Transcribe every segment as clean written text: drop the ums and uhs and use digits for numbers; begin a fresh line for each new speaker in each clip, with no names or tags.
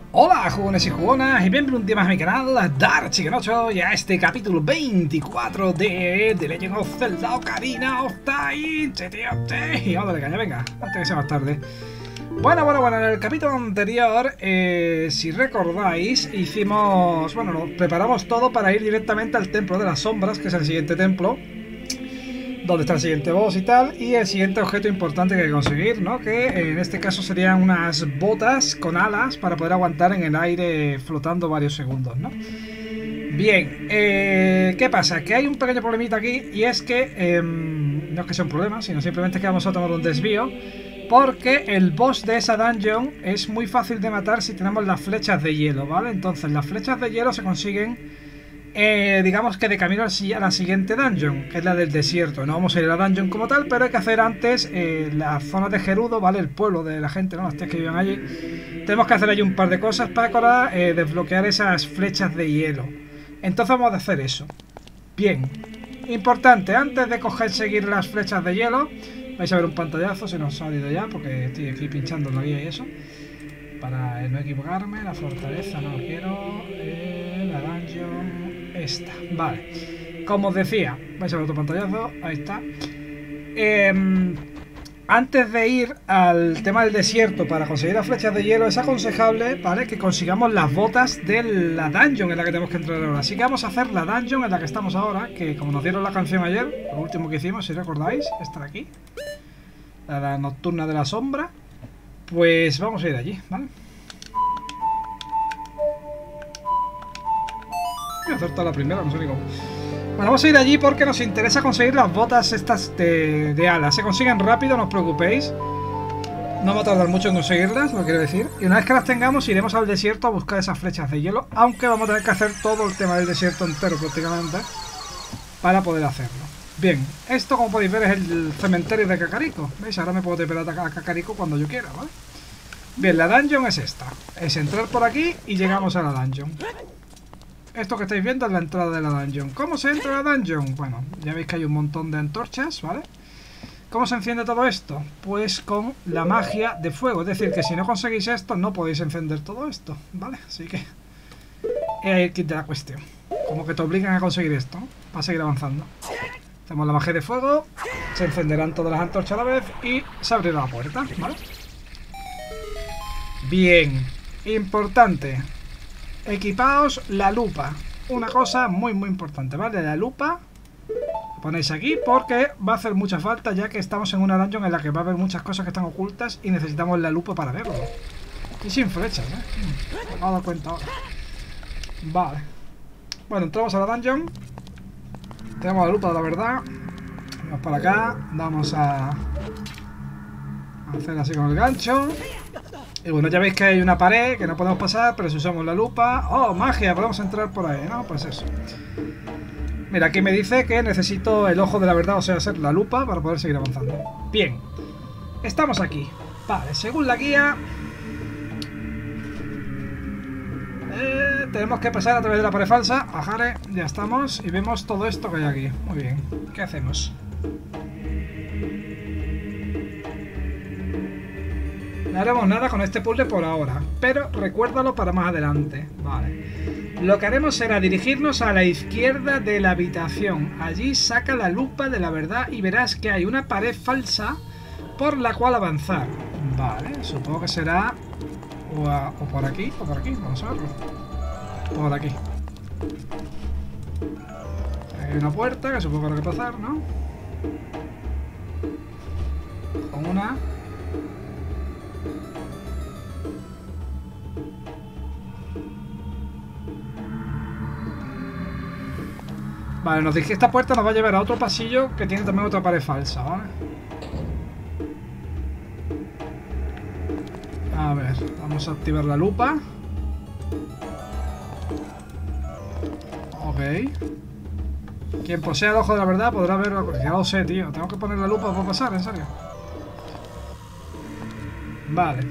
Hola jugones y jugonas y bienvenidos un día más a mi canal Dark Chicken 8 y a este capítulo 24 de The Legend of Zelda Ocarina of Time. Y vamos a darle caña, venga, antes que sea más tarde. Bueno, en el capítulo anterior, si recordáis, hicimos, nos preparamos todo para ir directamente al Templo de las Sombras, que es el siguiente templo, donde está el siguiente boss y tal, y el siguiente objeto importante que hay que conseguir, ¿no? Que en este caso serían unas botas con alas para poder aguantar en el aire flotando varios segundos, ¿no? Bien, ¿qué pasa? Que hay un pequeño problemita aquí, y es que, no es que sea un problema, sino simplemente que vamos a tomar un desvío, porque el boss de esa dungeon es muy fácil de matar si tenemos las flechas de hielo, ¿vale? Entonces las flechas de hielo se consiguen digamos que de camino a la siguiente dungeon, que es la del desierto. No vamos a ir a la dungeon como tal, pero hay que hacer antes la zona de Gerudo, ¿vale? El pueblo de la gente, ¿no? Las tías que viven allí. Tenemos que hacer allí un par de cosas para desbloquear esas flechas de hielo. Entonces vamos a hacer eso. Bien, importante, antes de seguir las flechas de hielo, vais a ver un pantallazo, si no os ha salido ya, porque estoy aquí pinchando la guía y eso. Para no equivocarme, la fortaleza no quiero, la dungeon... Esta, vale. Como os decía, vais a ver otro pantallazo, ahí está. Antes de ir al tema del desierto para conseguir las flechas de hielo, es aconsejable, ¿vale?, que consigamos las botas de la dungeon en la que tenemos que entrar ahora. Así que vamos a hacer la dungeon en la que estamos ahora, que como nos dieron la canción ayer, lo último que hicimos, si recordáis, esta de aquí, la nocturna de la sombra, pues vamos a ir allí, ¿vale? Voy a hacer toda la primera, no sé ni cómo. Bueno, vamos a ir allí porque nos interesa conseguir las botas estas de alas. Se consiguen rápido, no os preocupéis. No va a tardar mucho en conseguirlas, lo quiero decir. Y una vez que las tengamos, iremos al desierto a buscar esas flechas de hielo. Aunque vamos a tener que hacer todo el tema del desierto entero prácticamente para poder hacerlo. Bien, esto como podéis ver es el cementerio de Kakariko. ¿Veis? Ahora me puedo tepear a Kakariko cuando yo quiera, ¿vale? Bien, la dungeon es esta. Es entrar por aquí y llegamos a la dungeon. Esto que estáis viendo es la entrada de la dungeon. ¿Cómo se entra a la dungeon? Bueno, ya veis que hay un montón de antorchas, ¿vale? ¿Cómo se enciende todo esto? Pues con la magia de fuego. Es decir, que si no conseguís esto, no podéis encender todo esto, ¿vale? Así que es ahí el kit de la cuestión. Como que te obligan a conseguir esto, ¿no?, para seguir avanzando. Tenemos la magia de fuego, se encenderán todas las antorchas a la vez y se abrirá la puerta, ¿vale? Bien, importante. Equipaos la lupa. Una cosa muy importante, ¿vale? La lupa la ponéis aquí porque va a hacer mucha falta, ya que estamos en una dungeon en la que va a haber muchas cosas que están ocultas y necesitamos la lupa para verlo. Y sin flechas, ¿eh? Me acabo de dar cuenta ahora. Vale. Bueno, entramos a la dungeon. Tenemos la lupa de la verdad. Vamos para acá. Vamos a hacer así con el gancho. Y bueno, ya veis que hay una pared que no podemos pasar, pero si usamos la lupa... ¡Oh, magia! Podemos entrar por ahí, ¿no? Pues eso. Mira, aquí me dice que necesito el ojo de la verdad, o sea, ser la lupa para poder seguir avanzando. Bien. Estamos aquí. Vale, según la guía... tenemos que pasar a través de la pared falsa. Ajare, ya estamos. Y vemos todo esto que hay aquí. Muy bien. ¿Qué hacemos? No haremos nada con este puzzle por ahora, pero recuérdalo para más adelante. Vale. Lo que haremos será dirigirnos a la izquierda de la habitación. Allí saca la lupa de la verdad y verás que hay una pared falsa por la cual avanzar. Vale, supongo que será o por aquí o por aquí. Vamos a verlo. Por aquí. Hay una puerta que supongo que habrá que pasar, ¿no? Con una... Vale, nos dice que esta puerta nos va a llevar a otro pasillo que tiene también otra pared falsa, ¿vale? A ver, vamos a activar la lupa. Ok. Quien posea el ojo de la verdad podrá verlo. Ya lo sé, tío. Tengo que poner la lupa para pasar, en serio. Vale.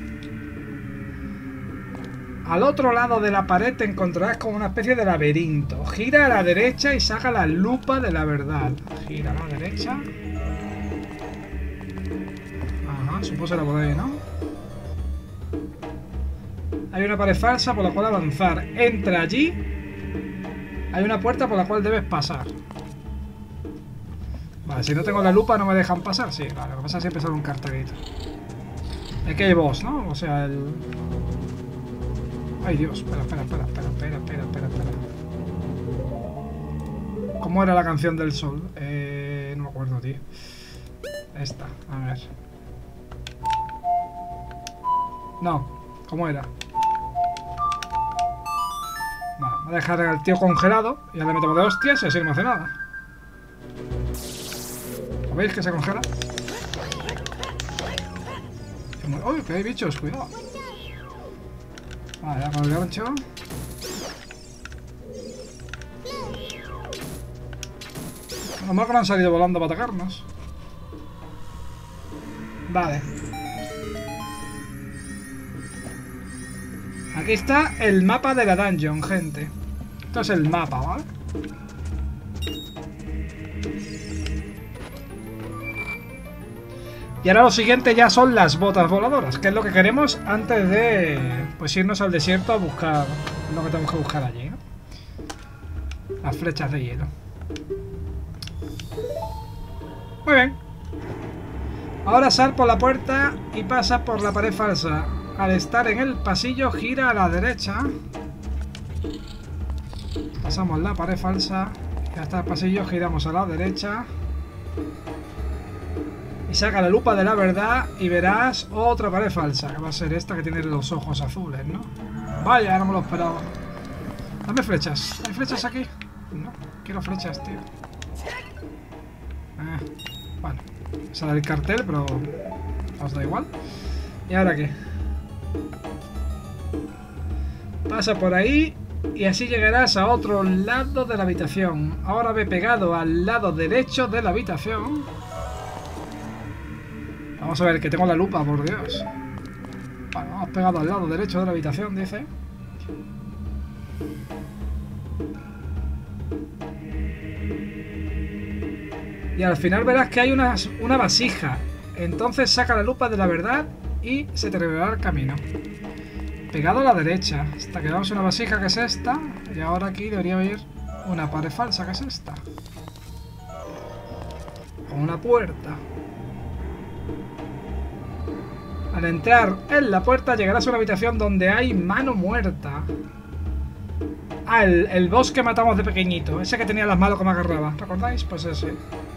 Al otro lado de la pared te encontrarás con una especie de laberinto. Gira a la derecha y saca la lupa de la verdad. Gira a la derecha. Ajá, supongo que la podéis, ¿no? Hay una pared falsa por la cual avanzar. Entra allí. Hay una puerta por la cual debes pasar. Vale, si no tengo la lupa no me dejan pasar. Sí, vale, lo que pasa es que siempre sale un cartelito. Aquí hay boss, ¿no? O sea, el... Ay, Dios, espera. ¿Cómo era la canción del sol? No me acuerdo, tío. Esta, a ver. No, ¿cómo era? Vale, voy a dejar al tío congelado y ya le metemos de hostias y así no me hace nada. ¿Lo veis que se congela? ¡Uy, que hay bichos! Cuidado. Vale, ya con el gancho. Menos mal que no han salido volando para atacarnos. Vale. Aquí está el mapa de la dungeon, gente. Esto es el mapa, ¿vale? Y ahora lo siguiente ya son las botas voladoras, que es lo que queremos antes de pues irnos al desierto a buscar lo que tenemos que buscar allí, ¿no? Las flechas de hielo. Muy bien. Ahora sal por la puerta y pasa por la pared falsa. Al estar en el pasillo, gira a la derecha. Pasamos la pared falsa. Ya está el pasillo, giramos a la derecha. Y saca la lupa de la verdad y verás otra pared falsa, que va a ser esta que tiene los ojos azules, ¿no? Vaya, no me lo esperaba. Dame flechas. ¿Hay flechas aquí? No, quiero flechas, tío. Bueno, sale el cartel, pero os da igual. ¿Y ahora qué? Pasa por ahí y así llegarás a otro lado de la habitación. Ahora ve pegado al lado derecho de la habitación. Vamos a ver, que tengo la lupa, por Dios. Vale, vamos pegado al lado derecho de la habitación, dice. Y al final verás que hay una vasija. Entonces saca la lupa de la verdad y se te revelará el camino. Pegado a la derecha. Hasta que veamos una vasija, que es esta. Y ahora aquí debería haber una pared falsa, que es esta. Con una puerta. Al entrar en la puerta llegarás a una habitación donde hay mano muerta. Ah, el boss que matamos de pequeñito. Ese que tenía las manos que me agarraba. ¿Recordáis? Pues ese.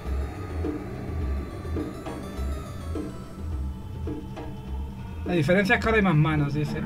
La diferencia es que ahora hay más manos, dice.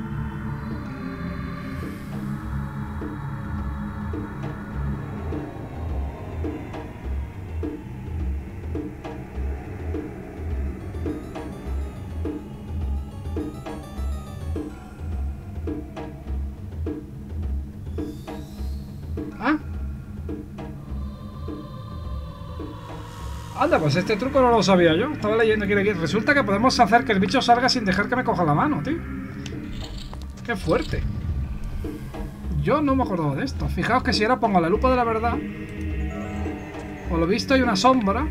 Anda, pues este truco no lo sabía yo. Estaba leyendo aquí. Resulta que podemos hacer que el bicho salga sin dejar que me coja la mano, tío. Qué fuerte. Yo no me acordaba de esto. Fijaos que si ahora pongo la lupa de la verdad, por lo visto hay una sombra.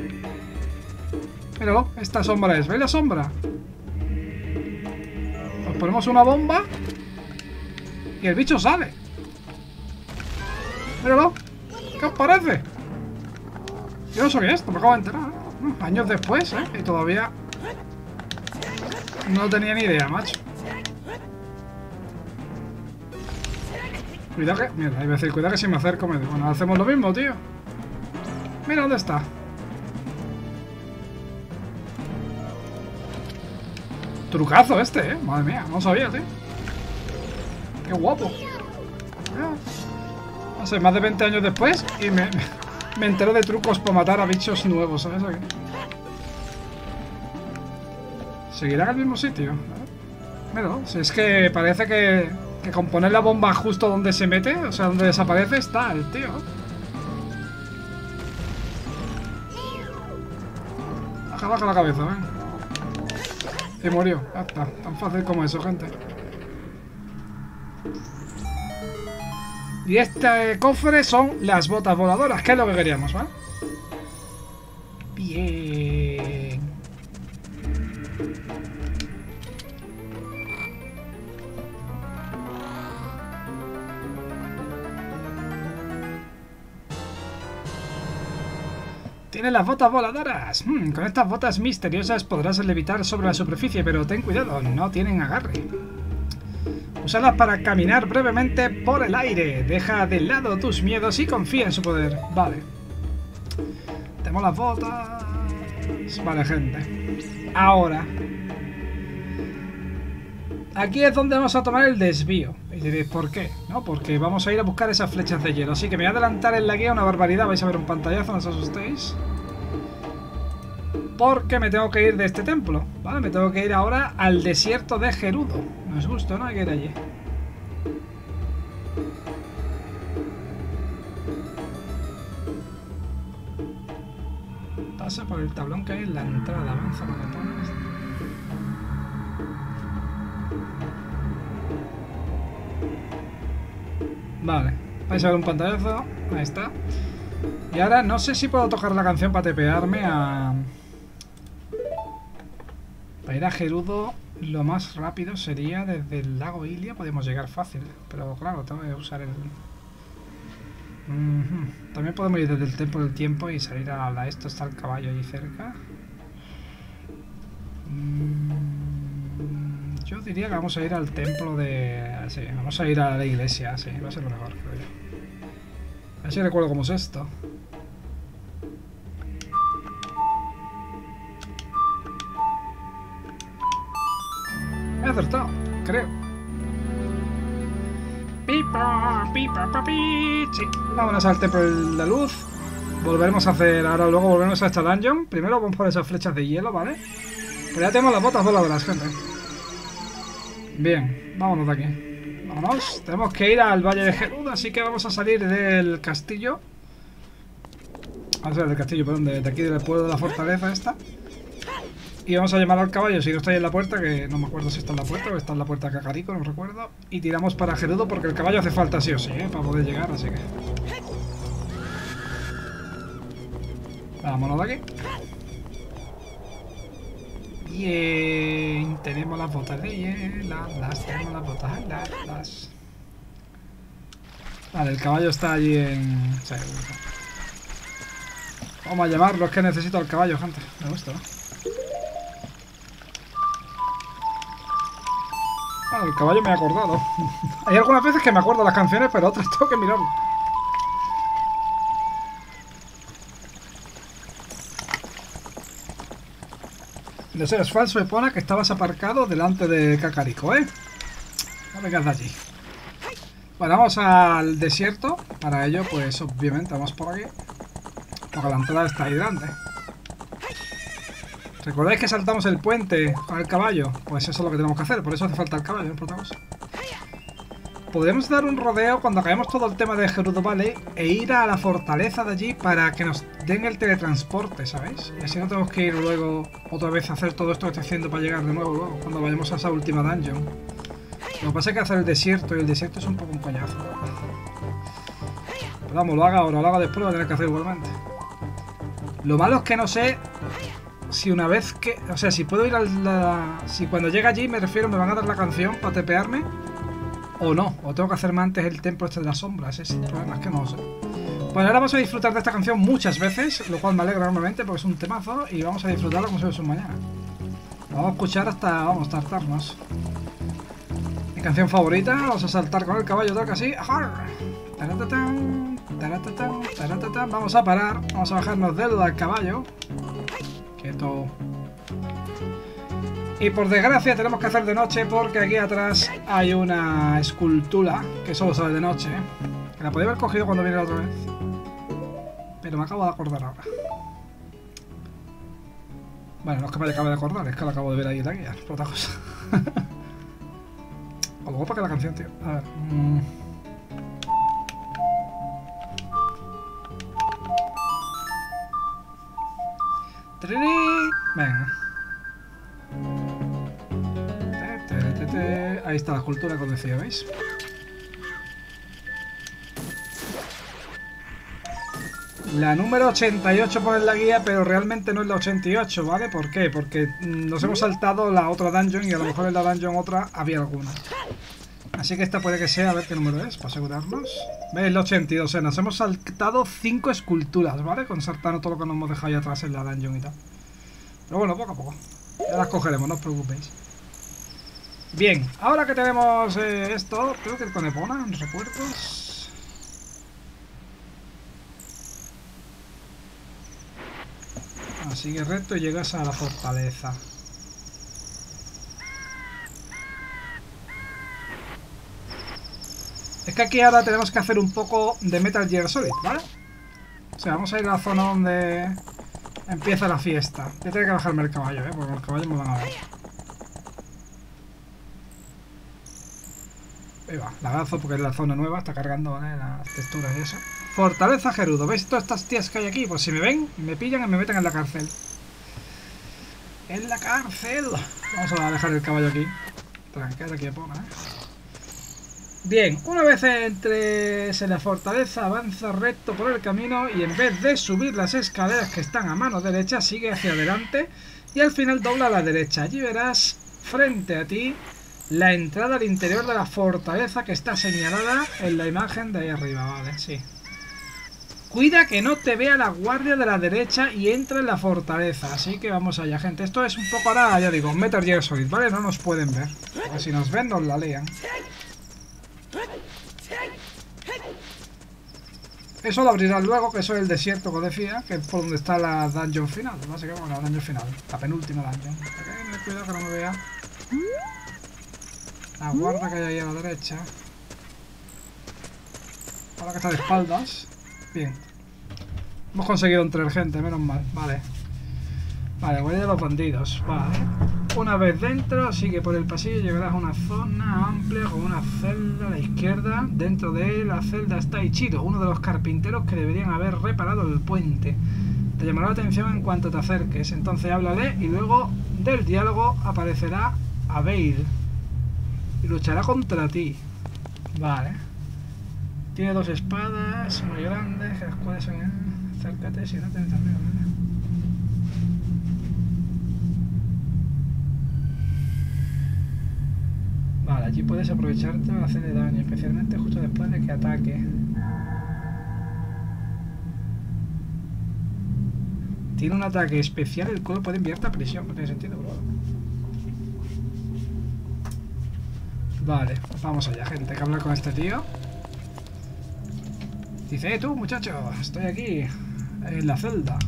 Míralo, esta sombra es. ¿Veis la sombra? Pues ponemos una bomba y el bicho sale. Míralo. ¿Qué os parece? Yo no sabía esto, me acabo de enterar. Años después, ¿eh? Y todavía no tenía ni idea, macho. Cuidado que... Mira, iba a decir, cuidado que si me acerco me... Bueno, hacemos lo mismo, tío. Mira dónde está. Trucazo este, ¿eh? Madre mía, no sabía, tío. Qué guapo. No sé, más de 20 años después y me entero de trucos para matar a bichos nuevos, ¿sabes? Aquí. ¿Seguirá en el mismo sitio? Mira, si es que parece que con poner la bomba justo donde se mete, o sea, donde desaparece, está el tío. Baja la cabeza, ven. Y murió, ya está. Tan fácil como eso, gente. Y este cofre son las botas voladoras, que es lo que queríamos, ¿vale? Bien. Tiene las botas voladoras. Con estas botas misteriosas podrás levitar sobre la superficie, pero ten cuidado, no tienen agarre. Úsalas para caminar brevemente por el aire. Deja de lado tus miedos y confía en su poder. Vale. Tenemos las botas. Vale, gente. Ahora. Aquí es donde vamos a tomar el desvío. Y diréis, ¿por qué? No, porque vamos a ir a buscar esas flechas de hielo. Así que me voy a adelantar en la guía una barbaridad. Vais a ver un pantallazo, no os asustéis. Porque me tengo que ir de este templo, ¿vale? Me tengo que ir ahora al desierto de Gerudo. No es justo, ¿no? Hay que ir allí. Pasa por el tablón que hay en la entrada. Avanza con el tablón. Vale. Vais a ver un pantallazo. Ahí está. Y ahora no sé si puedo tocar la canción para tepearme a... Para ir a Gerudo, lo más rápido sería desde el lago Ilia. Podemos llegar fácil, pero claro, tengo que usar el... También podemos ir desde el templo del tiempo y salir a la... Esto está el caballo ahí cerca. Yo diría que vamos a ir al templo de... Sí, vamos a ir a la iglesia, sí, va a ser lo mejor, creo yo. A ver si recuerdo cómo es esto. He acertado, creo. Pipa, pipa, papi. Sí, vámonos al templo de la luz. Volveremos a hacer, ahora luego volveremos a esta dungeon. Primero vamos por esas flechas de hielo, ¿vale? Pero ya tenemos las botas voladoras, gente. Bien, vámonos de aquí. Vámonos, tenemos que ir al Valle de Gerudo, así que vamos a salir del castillo. Vamos a ver, del castillo, perdón, de aquí del pueblo de la fortaleza esta. Y vamos a llamar al caballo, si no está ahí en la puerta, que no me acuerdo si está en la puerta o está en la puerta Cacarico, no recuerdo. Y tiramos para Gerudo porque el caballo hace falta sí o sí, para poder llegar, así que... Vámonos de aquí. Bien, tenemos las botas de hielo, tenemos las botas las... Vale, el caballo está allí en... Vamos a llamarlo, es que necesito al caballo, gente. Me gusta, ¿no? Ah, el caballo me ha acordado. Hay algunas veces que me acuerdo las canciones, pero otras tengo que mirarlo. No sé, es falso, Epona, que estabas aparcado delante de Cacarico, ¿eh? No vengas de allí. Bueno, vamos al desierto. Para ello, pues obviamente vamos por aquí. Porque la entrada está ahí grande. ¿Recordáis que saltamos el puente con el caballo? Pues eso es lo que tenemos que hacer, por eso hace falta el caballo, no por otra cosa. Podríamos dar un rodeo cuando acabemos todo el tema de Gerudo Valley e ir a la fortaleza de allí para que nos den el teletransporte, ¿sabéis? Y así no tenemos que ir luego otra vez a hacer todo esto que estoy haciendo para llegar de nuevo luego, cuando vayamos a esa última dungeon. Lo que pasa es que hacer el desierto, y el desierto es un poco un coñazo. Pero vamos, lo haga ahora, lo haga después, lo voy a tener que hacer igualmente. Lo malo es que no sé si una vez que... O sea, si puedo ir a la... Si cuando llegue allí, me refiero, me van a dar la canción para tepearme o no. O tengo que hacerme antes el templo este de las sombras. Ese problema es que no lo sé. Bueno, ahora vamos a disfrutar de esta canción muchas veces, lo cual me alegra enormemente porque es un temazo y vamos a disfrutarlo como si fuese un mañana. Lo vamos a escuchar hasta, vamos, tartarnos. Mi canción favorita, vamos a saltar con el caballo, toca así. Taratatán, taratatán, taratatán. Vamos a parar, vamos a bajarnos del caballo. Quieto. Y por desgracia tenemos que hacer de noche porque aquí atrás hay una escultura que solo sale de noche. Que la podía haber cogido cuando vine la otra vez. Pero me acabo de acordar ahora. Bueno, no es que me acabe de acordar, es que la acabo de ver ahí en la guía, por otra cosa. O luego para que la canción, tío. A ver. Venga. Ahí está la escultura que os decía, ¿veis? La número 88 pone en la guía, pero realmente no es la 88, ¿vale? ¿Por qué? Porque nos hemos saltado la otra dungeon y a lo mejor en la dungeon otra había alguna. Así que esta puede que sea, a ver qué número es, para asegurarnos. ¿Veis? El 82, o sea, nos hemos saltado 5 esculturas, ¿vale? Consertando todo lo que nos hemos dejado ahí atrás en la dungeon y tal. Pero bueno, poco a poco. Ya las cogeremos, no os preocupéis. Bien, ahora que tenemos esto, tengo que ir con Epona, recuerdos. Sigue recto y llegas a la fortaleza. Es que aquí ahora tenemos que hacer un poco de Metal Gear Solid, ¿vale? O sea, vamos a ir a la zona donde empieza la fiesta. Voy a tener que bajarme el caballo, porque los caballos me van a ver. Ahí va, lagazo porque es la zona nueva, está cargando, ¿vale? Las texturas y eso. Fortaleza Gerudo. ¿Veis todas estas tías que hay aquí? Pues si me ven, me pillan y me meten en la cárcel. ¡En la cárcel! Vamos a dejar el caballo aquí. Tranquila, aquí Epona, Bien, una vez entres en la fortaleza, avanza recto por el camino y en vez de subir las escaleras que están a mano derecha, sigue hacia adelante y al final dobla a la derecha. Allí verás frente a ti la entrada al interior de la fortaleza que está señalada en la imagen de ahí arriba, ¿vale? Sí. Cuida que no te vea la guardia de la derecha y entra en la fortaleza. Así que vamos allá, gente. Esto es un poco ahora, ya digo, Metal Gear Solid, ¿vale? No nos pueden ver. Porque si nos ven, nos la lean. Eso lo abrirán luego, que eso es el desierto que decía, que es por donde está la dungeon final. Básicamente, la dungeon final. La penúltima dungeon. Cuidado que no me vea. La guarda que hay ahí a la derecha. Ahora que está de espaldas. Bien. Hemos conseguido entrar gente, menos mal. Vale. Vale, guardia de los bandidos. Vale. Una vez dentro, sigue por el pasillo y llegarás a una zona amplia con una celda a la izquierda. Dentro de la celda está Ichiro, uno de los carpinteros que deberían haber reparado el puente. Te llamará la atención en cuanto te acerques. Entonces háblale y luego del diálogo aparecerá Abeil. Y luchará contra ti. Vale. Tiene 2 espadas muy grandes, las cuales son... Acércate si no tienes amigos, ¿vale? Vale, allí puedes aprovecharte para hacerle daño, especialmente justo después de que ataque. Tiene un ataque especial, el cual puede enviarte a prisión, no tiene sentido, bro. Vale, vamos allá, gente, hay que hablar con este tío. Dice, tú muchacho, estoy aquí, en la celda.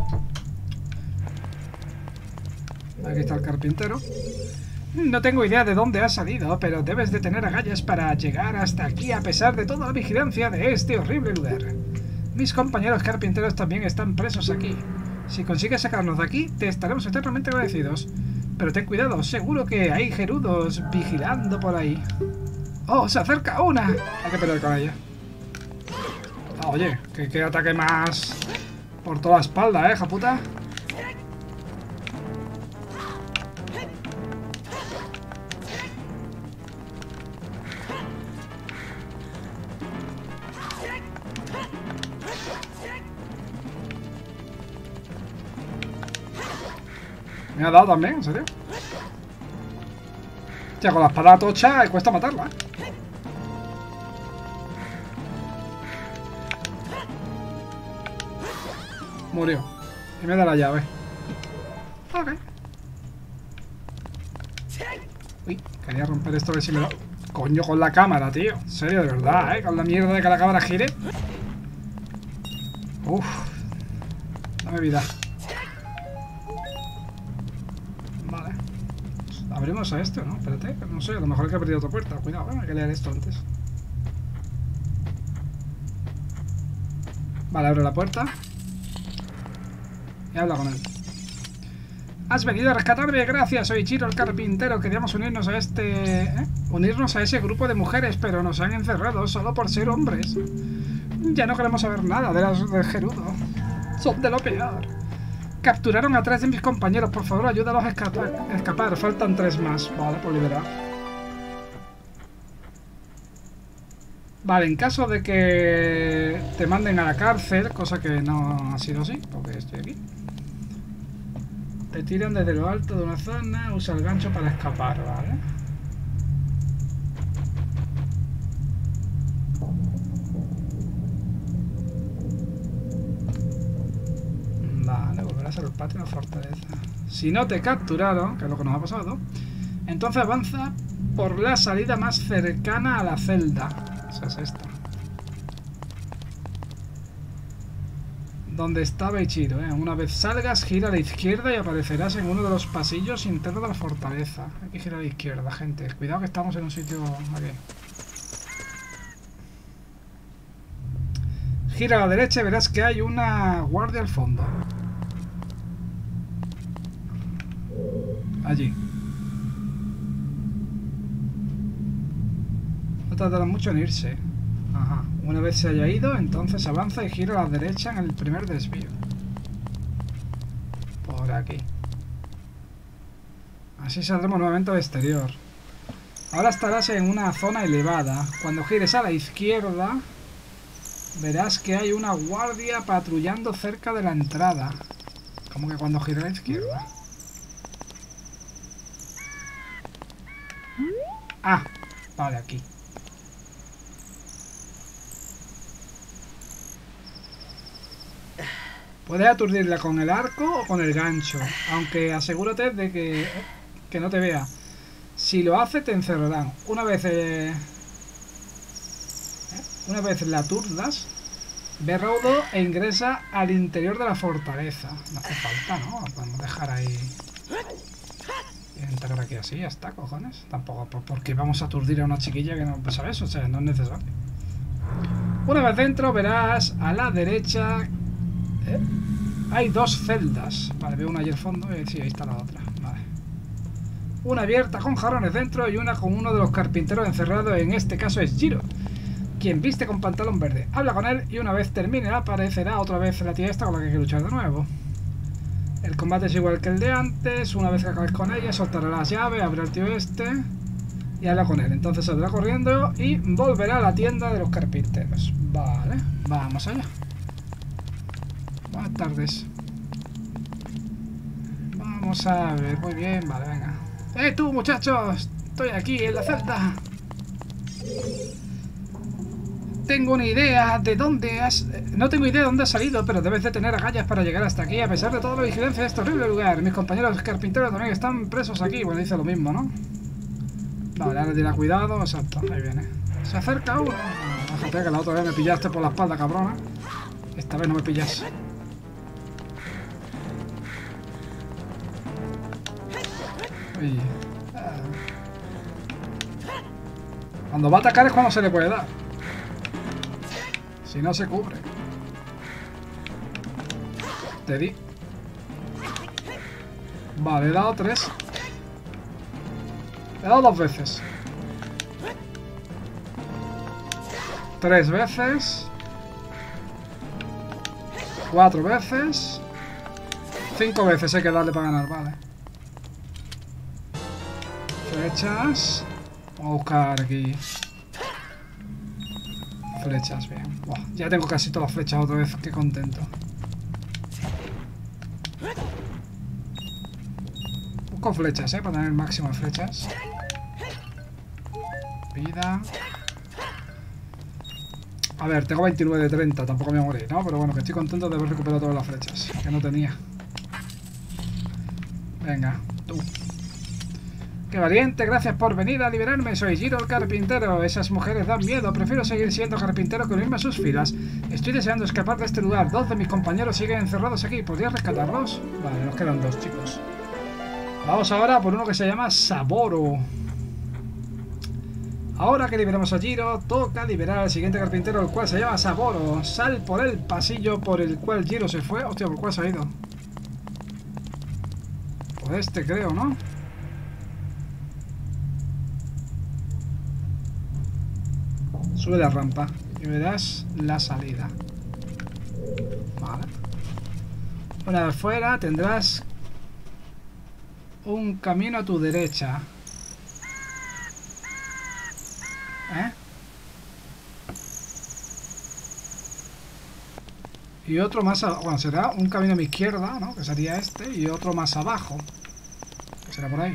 Aquí está el carpintero. No tengo idea de dónde has salido, pero debes de tener agallas para llegar hasta aquí a pesar de toda la vigilancia de este horrible lugar. Mis compañeros carpinteros también están presos aquí. Si consigues sacarnos de aquí, te estaremos eternamente agradecidos. Pero ten cuidado, seguro que hay gerudos vigilando por ahí. ¡Oh, se acerca una! Hay que pelear con ella. Ah, oye, que ataque más por toda la espalda, hija puta. Me ha dado también, ¿en serio? Hostia, con la espada tocha cuesta matarla, Murió. Y me da la llave. Ok. Uy, quería romper esto a ver si me lo... Coño, con la cámara, tío. En serio, de verdad, Con la mierda de que la cámara gire. Uff. Dame vida. Vale. Abrimos a este, ¿no? Espérate, no sé, a lo mejor hay que abrir otra puerta. Cuidado, hay que leer esto antes. Vale, abre la puerta. Y habla con él. Has venido a rescatarme, gracias, soy Ichiro el carpintero. Queríamos unirnos a unirnos a ese grupo de mujeres, pero nos han encerrado solo por ser hombres. Ya no queremos saber nada de las de Gerudo. Son de lo peor. Capturaron a 3 de mis compañeros, por favor, ayúdalos a escapar. Faltan 3 más. Vale, por liberar. Vale, en caso de que te manden a la cárcel, cosa que no ha sido así, porque estoy aquí. Te tiran desde lo alto de una zona, usa el gancho para escapar, ¿vale? llegarás al patio de la fortaleza. Si no te capturaron, que es lo que nos ha pasado, entonces avanza por la salida más cercana a la celda. Esa es esta. Donde estaba Ichiro, ¿eh? Una vez salgas, gira a la izquierda y aparecerás en uno de los pasillos internos de la fortaleza. Hay que girar a la izquierda, gente. Cuidado que estamos en un sitio aquí. Gira a la derecha y verás que hay una guardia al fondo. Allí. No tardará mucho en irse. Ajá. Una vez se haya ido, entonces avanza y gira a la derecha en el primer desvío. Por aquí. Así saldremos nuevamente al exterior. Ahora estarás en una zona elevada. Cuando gires a la izquierda, verás que hay una guardia patrullando cerca de la entrada. ¿Cómo que cuando gire a la izquierda? Ah, vale, aquí. Puedes aturdirla con el arco o con el gancho, aunque asegúrate de que no te vea. Si lo hace, te encerrarán. Una vez la aturdas, ve raudo e ingresa al interior de la fortaleza. No hace falta, ¿no? Podemos dejar ahí y entrar aquí así, ya está, cojones. Tampoco, porque vamos a aturdir a una chiquilla que no pasa eso, o sea, no es necesario. Una vez dentro, verás a la derecha... hay dos celdas. Vale, veo una allí al fondo. Sí, ahí está la otra. Vale. Una abierta con jarrones dentro y una con uno de los carpinteros encerrados. En este caso es Jiro, quien viste con pantalón verde. Habla con él y una vez termine aparecerá otra vez la tía esta con la que hay que luchar de nuevo. El combate es igual que el de antes. Una vez que acabes con ella, soltará las llaves, abre al tío este y habla con él. Entonces saldrá corriendo y volverá a la tienda de los carpinteros. Vale, vamos allá. Buenas tardes. Vamos a ver, muy bien, vale, venga. Tú, muchachos! Estoy aquí en la celda. Tengo una idea de dónde has... No tengo idea de dónde has salido, pero debes de tener agallas para llegar hasta aquí. A pesar de toda la vigilancia de este horrible lugar, mis compañeros carpinteros también están presos aquí. Bueno, dice lo mismo, ¿no? Vale, ahora dirá cuidado, exacto, ahí viene. Se acerca uno. Déjate que la otra vez me pillaste por la espalda, cabrona. Esta vez no me pillas. Uy. Cuando va a atacar es cuando se le puede dar. Si no, se cubre. Te di. Vale, he dado 3. He dado 2 veces. 3 veces. 4 veces. 5 veces hay que darle para ganar, vale. Flechas. Vamos a buscar aquí. Flechas, bien. Buah, ya tengo casi todas las flechas otra vez. Qué contento. Busco flechas, para tener el máximo de flechas. Vida. A ver, tengo 29 de 30. Tampoco me voy a morir, ¿no? Pero bueno, que estoy contento de haber recuperado todas las flechas. Que no tenía. Venga, tú. ¡Qué valiente! Gracias por venir a liberarme. Soy Jiro el carpintero. Esas mujeres dan miedo. Prefiero seguir siendo carpintero que unirme a sus filas. Estoy deseando escapar de este lugar. 2 de mis compañeros siguen encerrados aquí. ¿Podrías rescatarlos? Vale, nos quedan 2, chicos. Vamos ahora por uno que se llama Saboro. Ahora que liberamos a Jiro, toca liberar al siguiente carpintero, el cual se llama Saboro. Sal por el pasillo por el cual Jiro se fue. Hostia, ¿por cuál se ha ido? Por este creo, ¿no? Sube la rampa y verás la salida. Vale. Una vez fuera tendrás un camino a tu derecha. Y otro más abajo. Bueno, será un camino a mi izquierda, ¿no? Que sería este. Y otro más abajo. Que será por ahí.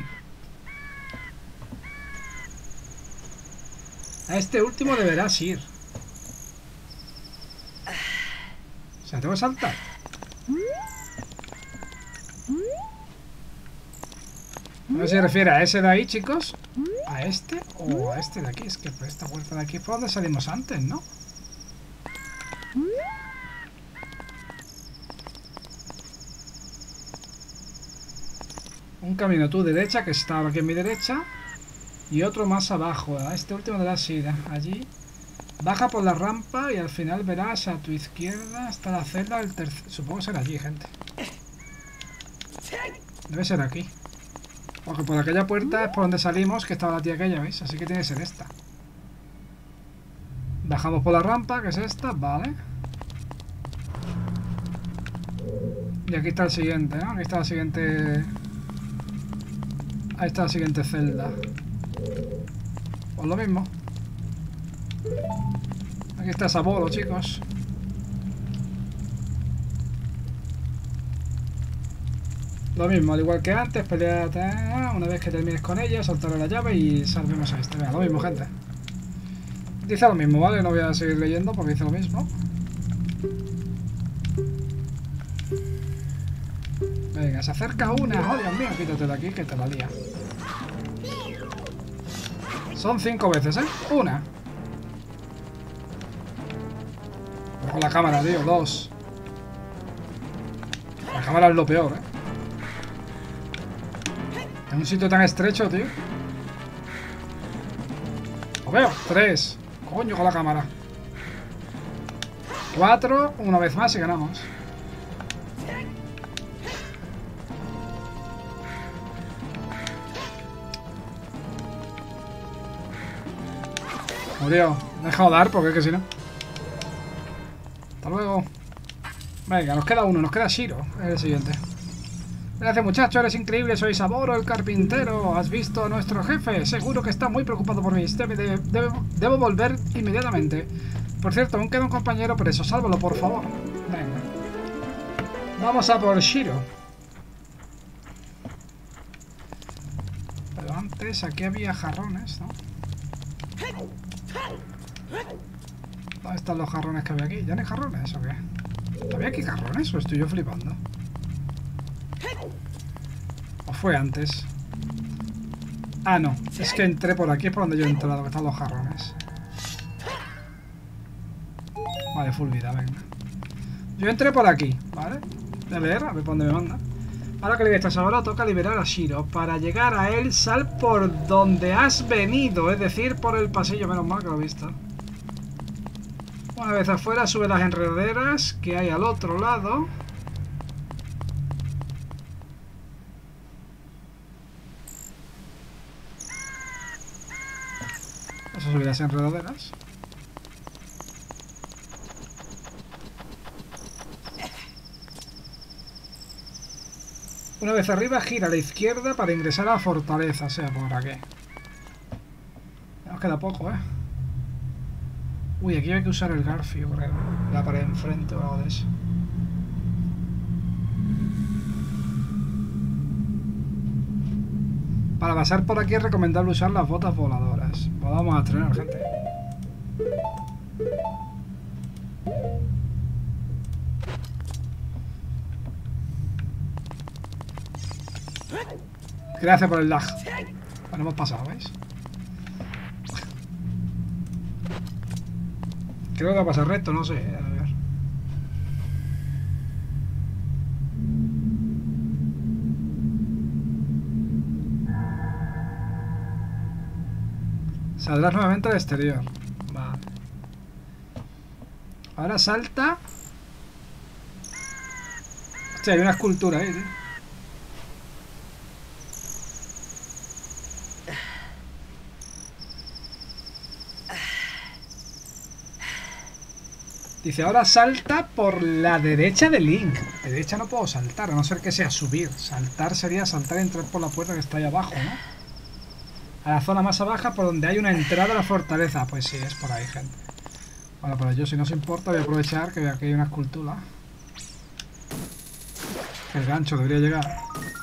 A este último deberás ir. O sea, tengo que saltar. No sé si se refiere a ese de ahí, chicos. ¿A este o a este de aquí? Es que por esta puerta de aquí fue donde salimos antes, ¿no? Un camino a tu derecha, que está aquí en mi derecha. Y otro más abajo. Este último de la sida. Allí. Baja por la rampa y al final verás a tu izquierda está la celda del tercer... Supongo que será allí, gente. Debe ser aquí. Porque por aquella puerta es por donde salimos, que estaba la tía aquella, ¿veis? Así que tiene que ser esta. Bajamos por la rampa, que es esta, vale. Y aquí está el siguiente, ¿no? Aquí está la siguiente... Ahí está la siguiente celda. Pues lo mismo. Aquí está Saboro, chicos. Lo mismo, al igual que antes, peleate. Una vez que termines con ella, soltaré la llave y salvemos a este. Venga, lo mismo, gente. Dice lo mismo, ¿vale? No voy a seguir leyendo porque dice lo mismo. Venga, se acerca una. Oh, Dios mío, quítate de aquí que te la lía. Son 5 veces, ¿eh? Una. Con la cámara, tío. 2. La cámara es lo peor, ¿eh? En un sitio tan estrecho, tío. Lo veo. 3. Coño, con la cámara. 4. Una vez más y ganamos. Murió. Me he dejado dar porque es que si no. Hasta luego. Venga, nos queda uno. Nos queda Shiro. Es el siguiente. Gracias, muchacho. Eres increíble. Soy Saboro, el carpintero. ¿Has visto a nuestro jefe? Seguro que está muy preocupado por mí. Debo volver inmediatamente. Por cierto, aún queda un compañero preso. Sálvalo, por favor. Venga. Vamos a por Shiro. Pero antes aquí había jarrones, ¿no? ¿Dónde están los jarrones que había aquí? ¿Ya no hay jarrones o qué? ¿Había aquí jarrones o estoy yo flipando? ¿O fue antes? Ah, no. Es que entré por aquí, es por donde yo he entrado, que están los jarrones. Vale, full vida, venga. Yo entré por aquí, ¿vale? Voy a leer, a ver por dónde me manda. Ahora que le estás ahora, toca liberar a Shiro. Para llegar a él, sal por donde has venido, es decir, por el pasillo. Menos mal que lo he visto. Una vez afuera, sube las enredaderas que hay al otro lado. Vas a subir las enredaderas. Una vez arriba, gira a la izquierda para ingresar a la fortaleza, sea por aquí. Nos queda poco, ¿eh? Uy, aquí hay que usar el garfio, creo. La pared enfrente o algo de eso. Para pasar por aquí es recomendable usar las botas voladoras. Pues vamos a estrenar, gente. Gracias por el lag. Bueno, hemos pasado, ¿veis? Creo que va a pasar recto, no sé. A ver. Saldrás nuevamente al exterior. Vale. Ahora salta. Hostia, hay una escultura ahí, tío. Dice, ahora salta por la derecha de Link. De derecha no puedo saltar, a no ser que sea subir. Saltar sería saltar y entrar por la puerta que está ahí abajo, ¿no? A la zona más abajo por donde hay una entrada a la fortaleza. Pues sí, es por ahí, gente. Bueno, pero yo, si no os importa, voy a aprovechar que aquí hay una escultura. El gancho debería llegar.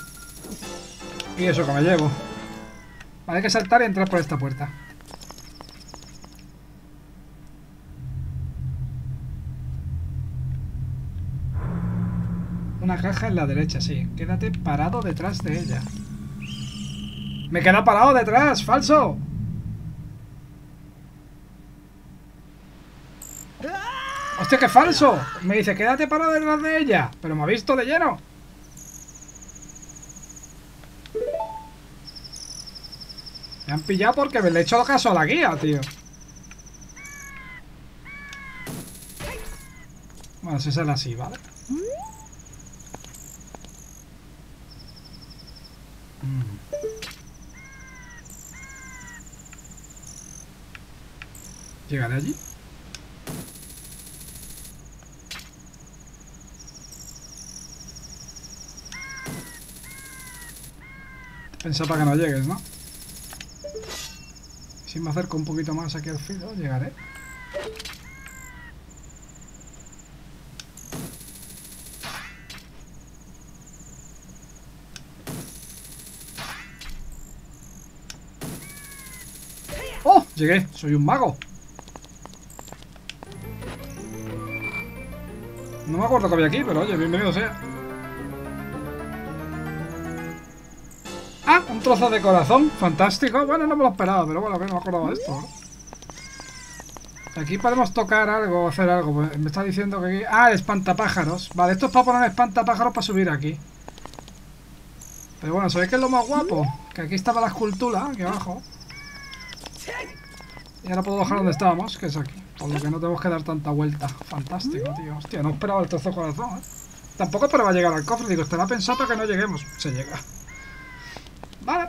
Y eso que me llevo. Vale, hay que saltar y entrar por esta puerta. Una caja en la derecha, sí. Quédate parado detrás de ella. Me queda parado detrás, falso. Hostia, qué falso. Me dice, quédate parado detrás de ella. Pero me ha visto de lleno. Me han pillado porque le he hecho caso a la guía, tío. Bueno, si sale así, ¿vale? ¿Llegaré allí? Pensaba para que no llegues, ¿no? Si me acerco un poquito más aquí al filo, llegaré. ¡Oh! Llegué, soy un mago. No me acuerdo que había aquí, pero oye, bienvenido sea. Ah, un trozo de corazón, fantástico. Bueno, no me lo esperaba, pero bueno, que no me acordaba de esto, ¿no? Aquí podemos tocar algo o hacer algo. Me está diciendo que aquí... Ah, espantapájaros. Vale, esto es para poner espantapájaros para subir aquí. Pero bueno, ¿sabéis qué es lo más guapo? Que aquí estaba la escultura, aquí abajo. Y ahora puedo bajar donde estábamos, que es aquí. Por lo que no tenemos que dar tanta vuelta. Fantástico, tío. Hostia, no esperaba el trozo de corazón, ¿eh? Tampoco esperaba llegar al cofre. Digo, estará pensado para que no lleguemos. Se llega. Vale.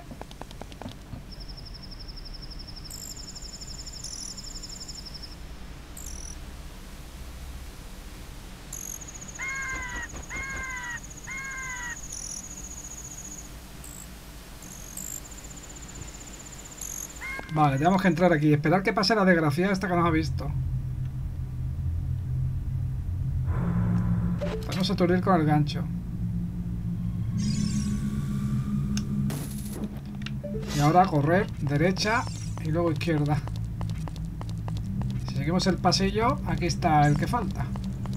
Vale, tenemos que entrar aquí. Esperar que pase la desgracia esta que nos ha visto. Vamos a aturdir con el gancho. Y ahora correr, derecha y luego izquierda. Si seguimos el pasillo, aquí está el que falta.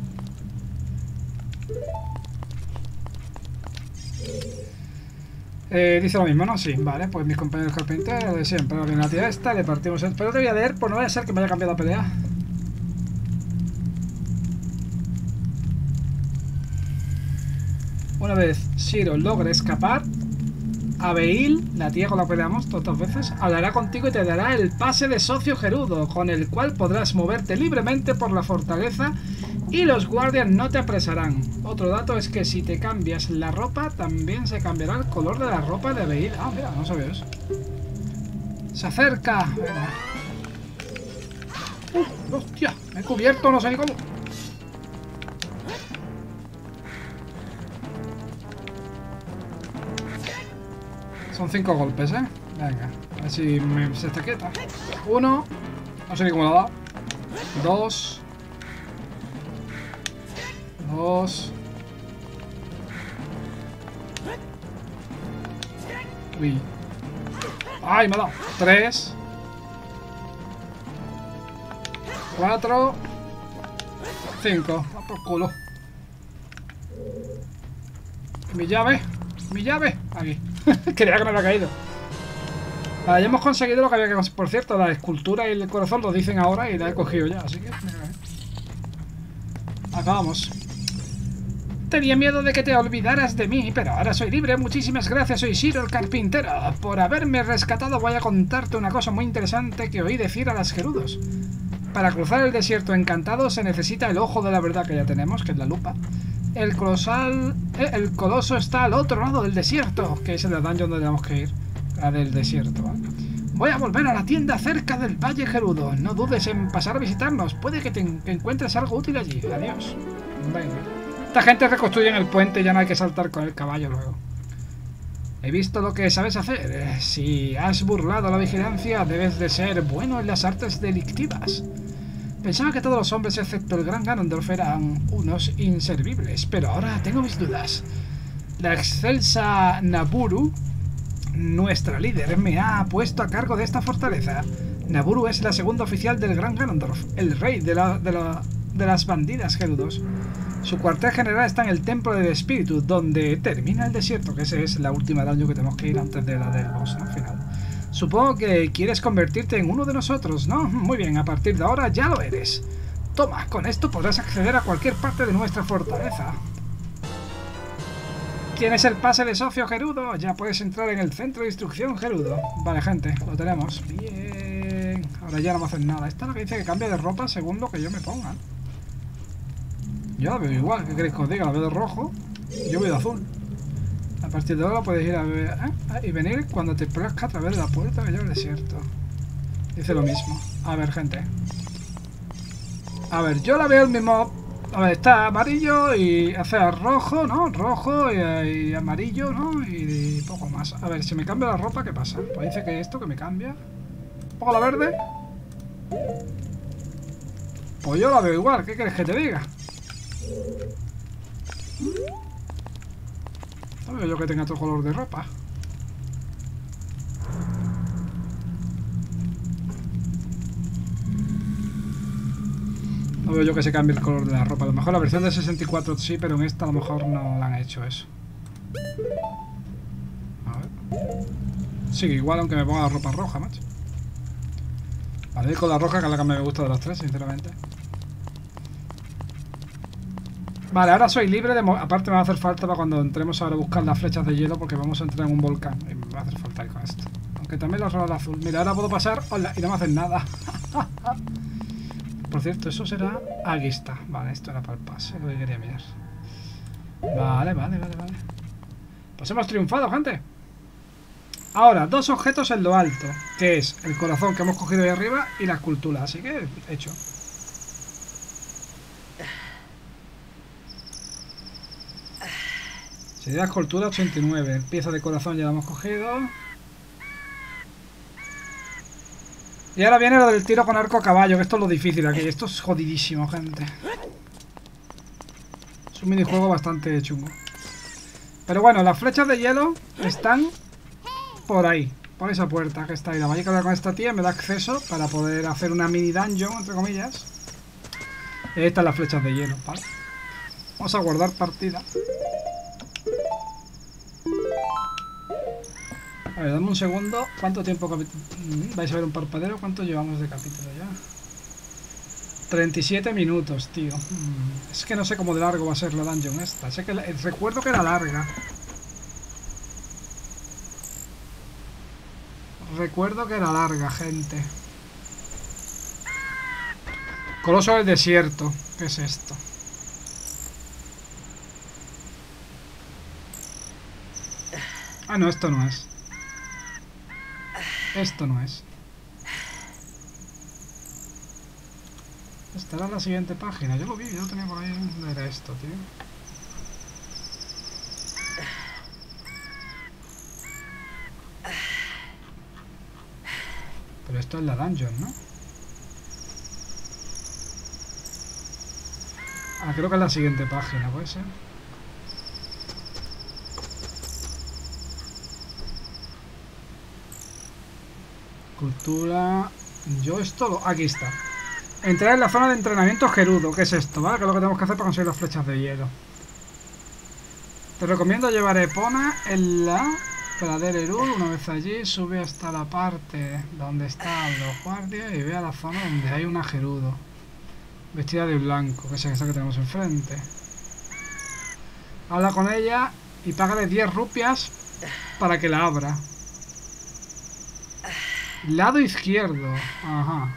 Dice lo mismo, ¿no? Sí, vale, pues mis compañeros carpinteros de siempre. Ahora viene la tía esta, le partimos el... Pero te voy a leer, pues no vaya a ser que me haya cambiado la pelea. Una vez Shiro logre escapar, Abeil, la tía con la que peleamos todas veces, hablará contigo y te dará el pase de socio Gerudo, con el cual podrás moverte libremente por la fortaleza y los guardias no te apresarán. Otro dato es que si te cambias la ropa, también se cambiará el color de la ropa de Abeil. Ah, mira, no sabía eso. Se acerca. Hostia, me he cubierto, no sé ni cómo. Son 5 golpes, ¿eh? Venga, a ver si se está quieta. 1. No sé ni cómo lo ha dado. 2. 2. Uy. ¡Ay, me ha dado! 3. 4. 5. ¡A por culo! Mi llave. Mi llave. Aquí. Creía que me había caído. Vale, ya hemos conseguido lo que había que conseguir. Por cierto, la escultura y el corazón lo dicen ahora y la he cogido ya, así que... Acabamos. Tenía miedo de que te olvidaras de mí, pero ahora soy libre. Muchísimas gracias, soy Shiro el carpintero. Por haberme rescatado voy a contarte una cosa muy interesante que oí decir a las Gerudos. Para cruzar el desierto encantado se necesita el ojo de la verdad que ya tenemos, que es la lupa. El coloso está al otro lado del desierto, que es el dungeon donde tenemos que ir. La del desierto, ¿vale? Voy a volver a la tienda cerca del Valle Gerudo. No dudes en pasar a visitarnos. Puede que encuentres algo útil allí. Adiós. Venga. Esta gente reconstruye el puente y ya no hay que saltar con el caballo luego. He visto lo que sabes hacer. Si has burlado la vigilancia, debes de ser bueno en las artes delictivas. Pensaba que todos los hombres, excepto el gran Ganondorf, eran unos inservibles, pero ahora tengo mis dudas. La excelsa Naburu, nuestra líder, me ha puesto a cargo de esta fortaleza. Naburu es la segunda oficial del gran Ganondorf, el rey de las bandidas Gerudos. Su cuartel general está en el Templo del Espíritu, donde termina el desierto, que esa es la última daño que tenemos que ir antes de la del boss, ¿no? Final. Supongo que quieres convertirte en uno de nosotros, ¿no? Muy bien, a partir de ahora ya lo eres. Toma, con esto podrás acceder a cualquier parte de nuestra fortaleza. ¿Tienes el pase de socio, Gerudo? Ya puedes entrar en el centro de instrucción, Gerudo. Vale, gente, lo tenemos. Bien. Ahora ya no me hacen nada. Esta es la que dice que cambia de ropa según lo que yo me ponga. Yo la veo igual, ¿qué queréis que os diga? La veo de rojo, yo veo de azul. A partir de ahora puedes ir a ver y venir cuando te plazca a través de la puerta que lleva al desierto. Dice lo mismo. A ver, gente. A ver, yo la veo el mismo. A ver, está amarillo y hace rojo, ¿no? Rojo y amarillo, ¿no? Y poco más. A ver, si me cambio la ropa, ¿qué pasa? Pues dice que esto que me cambia. Un poco la verde. Pues yo la veo igual, ¿qué quieres que te diga? No veo yo que tenga otro color de ropa. No veo yo que se cambie el color de la ropa. A lo mejor la versión de 64 sí, pero en esta a lo mejor no la han hecho eso. A ver. Sigue igual aunque me ponga la ropa roja, macho. Vale, con la roja que es la que me gusta de las tres, sinceramente. Vale, ahora soy libre de... Aparte me va a hacer falta para cuando entremos ahora a buscar las flechas de hielo, porque vamos a entrar en un volcán. Y me va a hacer falta ir con esto. Aunque también la rola azul. Mira, ahora puedo pasar... Hola, y no me hacen nada. Por cierto, eso será... Aquí está. Vale, esto era para el pase, lo que quería mirar. Vale. Pues hemos triunfado, gente. Ahora, dos objetos en lo alto, que es el corazón que hemos cogido ahí arriba y la escultura. Así que, hecho. Sería la escultura 89. Pieza de corazón ya la hemos cogido. Y ahora viene lo del tiro con arco a caballo, que esto es lo difícil aquí. Esto es jodidísimo, gente. Es un minijuego bastante chungo. Pero bueno, las flechas de hielo están por ahí, por esa puerta que está ahí. La voy a cargar con esta tía, me da acceso para poder hacer una mini dungeon, entre comillas. Y ahí están las flechas de hielo, ¿vale? Vamos a guardar partida. A ver, dame un segundo. ¿Cuánto tiempo vais a ver un parpadero? ¿Cuánto llevamos de capítulo ya? 37 minutos, tío. Es que no sé cómo de largo va a ser la dungeon esta. Sé que recuerdo que era larga. Recuerdo que era larga, gente. Coloso del desierto. ¿Qué es esto? Ah, no, esto no es. Esto no es. Esta era la siguiente página. Yo lo vi, yo lo tenía por ahí. ¿Dónde era esto, tío? Pero esto es la dungeon, ¿no? Ah, creo que es la siguiente página, ¿puede ser? Cultura... Yo esto... Aquí está. Entrar en la zona de entrenamiento Gerudo. ¿Qué es esto? ¿Vale? Que es lo que tenemos que hacer para conseguir las flechas de hielo. Te recomiendo llevar Epona en la pradera Hyrule. Una vez allí, sube hasta la parte donde están los guardias y ve a la zona donde hay una Gerudo. Vestida de blanco, que es esa que tenemos enfrente. Habla con ella y págale 10 rupias para que la abra. Lado izquierdo. Ajá.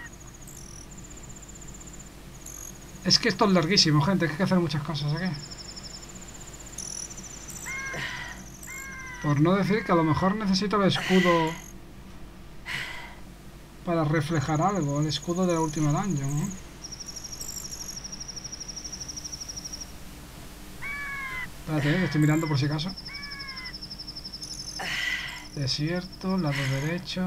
Es que esto es larguísimo, gente. Hay que hacer muchas cosas aquí. Por no decir que a lo mejor necesito el escudo para reflejar algo. El escudo de la última dungeon, ¿no? Espérate, que estoy mirando por si acaso. Desierto, lado derecho.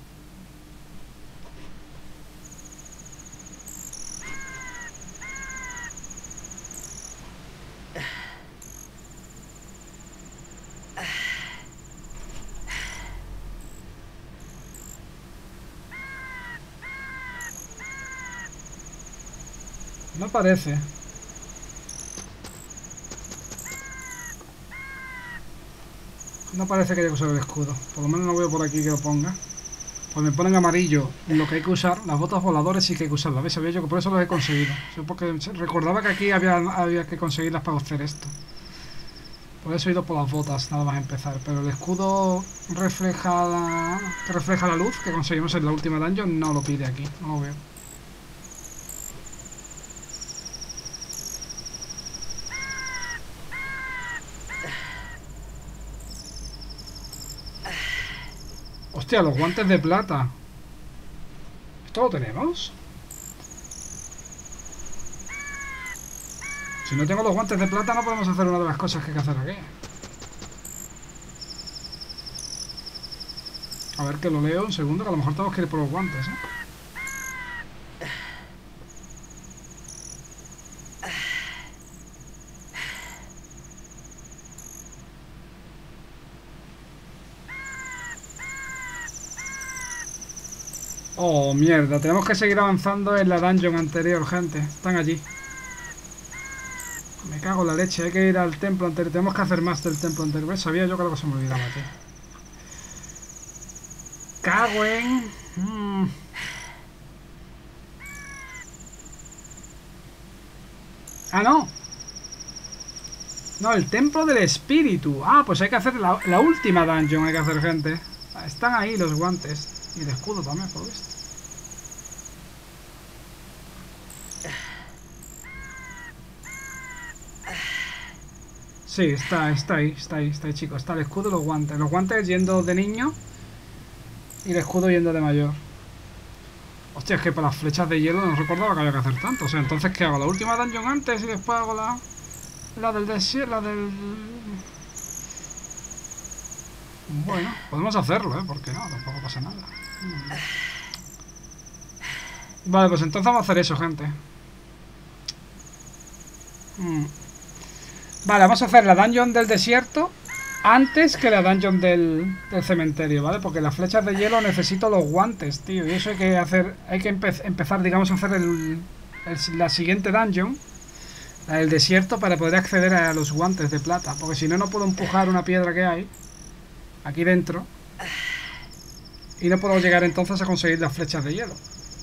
No parece. No parece que haya que usar el escudo. Por lo menos no veo por aquí que lo ponga. Pues me ponen amarillo lo que hay que usar. Las botas voladoras sí que hay que usarlas. ¿Ves? Sabía yo que por eso lo he conseguido. Sí, porque recordaba que aquí había que conseguirlas para hacer esto. Por eso he ido por las botas, nada más empezar. Pero el escudo que refleja la luz que conseguimos en la última dungeon no lo pide aquí. No lo veo. Hostia, los guantes de plata. ¿Esto lo tenemos? Si no tengo los guantes de plata no podemos hacer una de las cosas que hay que hacer aquí. A ver que lo leo un segundo, que a lo mejor tenemos que ir por los guantes, ¿eh? Oh, mierda, tenemos que seguir avanzando en la dungeon anterior, gente. Están allí. Me cago en la leche, hay que ir al templo anterior. Tenemos que hacer más del templo anterior. ¿Ves? Sabía yo que algo se me olvidaba, tío. Cago en... Ah, no. No, el templo del espíritu. Ah, pues hay que hacer la última dungeon, hay que hacer, gente. Están ahí los guantes. Y el escudo también, por lo visto. Sí, está ahí, chicos. Está el escudo y los guantes. Los guantes yendo de niño y el escudo yendo de mayor. Hostia, es que para las flechas de hielo no recordaba que había que hacer tanto. O sea, entonces, ¿qué hago? ¿La última dungeon antes y después hago la del desierto? La del... Bueno, podemos hacerlo, ¿eh? ¿Por qué no? Tampoco pasa nada. Vale, pues entonces vamos a hacer eso, gente. Vale, vamos a hacer la dungeon del desierto antes que la dungeon del cementerio, ¿vale? Porque las flechas de hielo necesito los guantes, tío. Y eso hay que hacer, empezar, digamos, a hacer la siguiente dungeon, la del desierto, para poder acceder a los guantes de plata. Porque si no, no puedo empujar una piedra que hay aquí dentro. Y no puedo llegar entonces a conseguir las flechas de hielo.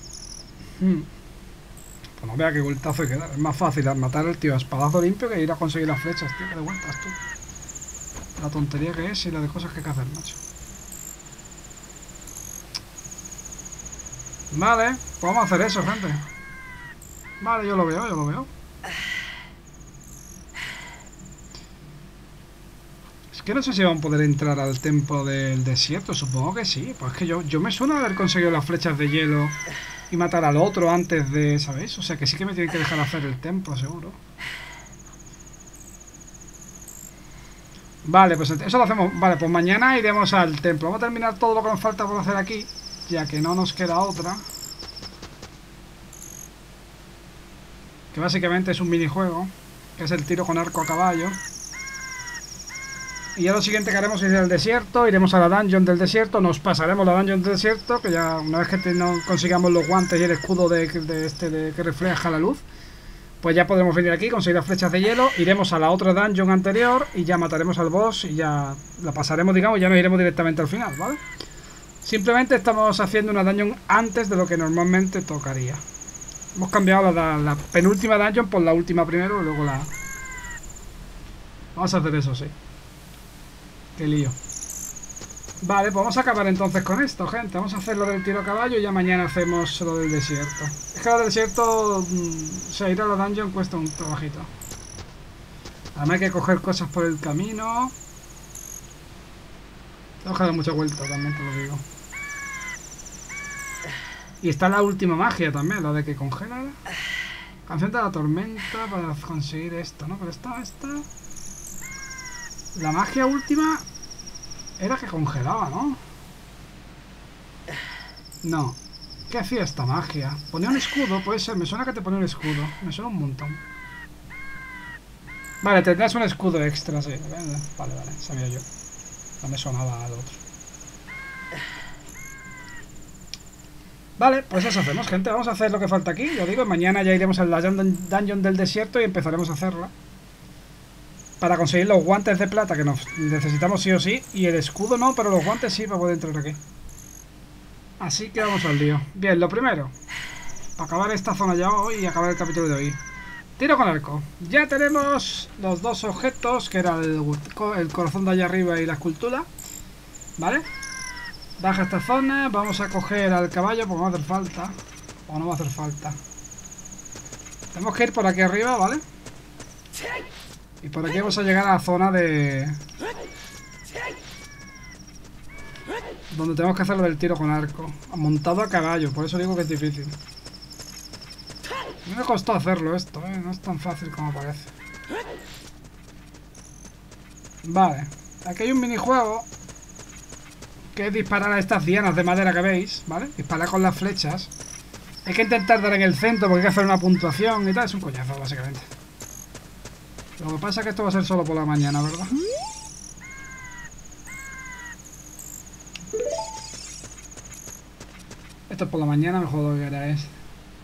Pues no vea qué vueltazo hay que dar. Es más fácil matar al tío a espadazo limpio que ir a conseguir las flechas, tío. Que de vueltas, tú. La tontería que es y la de cosas que hay que hacer, macho. Vale, pues vamos a hacer eso, gente. Vale, yo lo veo. Es que no sé si van a poder entrar al templo del desierto. Supongo que sí. Pues es que yo me suena haber conseguido las flechas de hielo y matar al otro antes de, ¿sabéis? O sea que sí que me tienen que dejar hacer el templo, seguro. Vale, pues eso lo hacemos. Vale, pues mañana iremos al templo. Vamos a terminar todo lo que nos falta por hacer aquí, ya que no nos queda otra. Que básicamente es un minijuego, que es el tiro con arco a caballo. Y ya lo siguiente que haremos es ir al desierto. Iremos a la dungeon del desierto. Nos pasaremos la dungeon del desierto, que ya una vez que no consigamos los guantes y el escudo que refleja la luz, pues ya podremos venir aquí, conseguir las flechas de hielo. Iremos a la otra dungeon anterior y ya mataremos al boss y ya la pasaremos, digamos, y ya nos iremos directamente al final, ¿vale? Simplemente estamos haciendo una dungeon antes de lo que normalmente tocaría. Hemos cambiado la penúltima dungeon por la última primero y luego la... Vamos a hacer eso, sí. Qué lío. Vale, pues vamos a acabar entonces con esto, gente. Vamos a hacer lo del tiro a caballo y ya mañana hacemos lo del desierto. Es que lo del desierto, o sea, ir a la dungeon cuesta un trabajito. Además hay que coger cosas por el camino. Tengo que dar mucha vuelta también, te lo digo. Y está la última magia también, la de que congela. Canción de la tormenta para conseguir esto, ¿no? Pero esta... La magia última era que congelaba, ¿no? No. ¿Qué hacía esta magia? Ponía un escudo, puede ser. Me suena que te pone un escudo. Me suena un montón. Vale, tendrás un escudo extra, sí. Vale, sabía yo. No me sonaba al otro. Vale, pues eso hacemos, gente. Vamos a hacer lo que falta aquí. Ya digo, mañana ya iremos a la dungeon del desierto y empezaremos a hacerla. Para conseguir los guantes de plata que nos necesitamos sí o sí. Y el escudo no, pero los guantes sí para poder entrar aquí. Así que vamos al lío. Bien, lo primero, para acabar esta zona ya hoy y acabar el capítulo de hoy. Tiro con arco. Ya tenemos los dos objetos, que era el corazón de allá arriba y la escultura. ¿Vale? Baja esta zona, vamos a coger al caballo porque va a hacer falta. O no va a hacer falta. Tenemos que ir por aquí arriba, ¿vale? Y por aquí vamos a llegar a la zona de... donde tenemos que hacer lo del tiro con arco. Montado a caballo, por eso digo que es difícil. No me costó hacerlo esto, ¿eh? No es tan fácil como parece. Vale. Aquí hay un minijuego que es disparar a estas dianas de madera que veis, ¿vale? Disparar con las flechas. Hay que intentar dar en el centro porque hay que hacer una puntuación y tal. Es un coñazo, básicamente. Lo que pasa es que esto va a ser solo por la mañana, ¿verdad? Esto es por la mañana, me jodo que era es.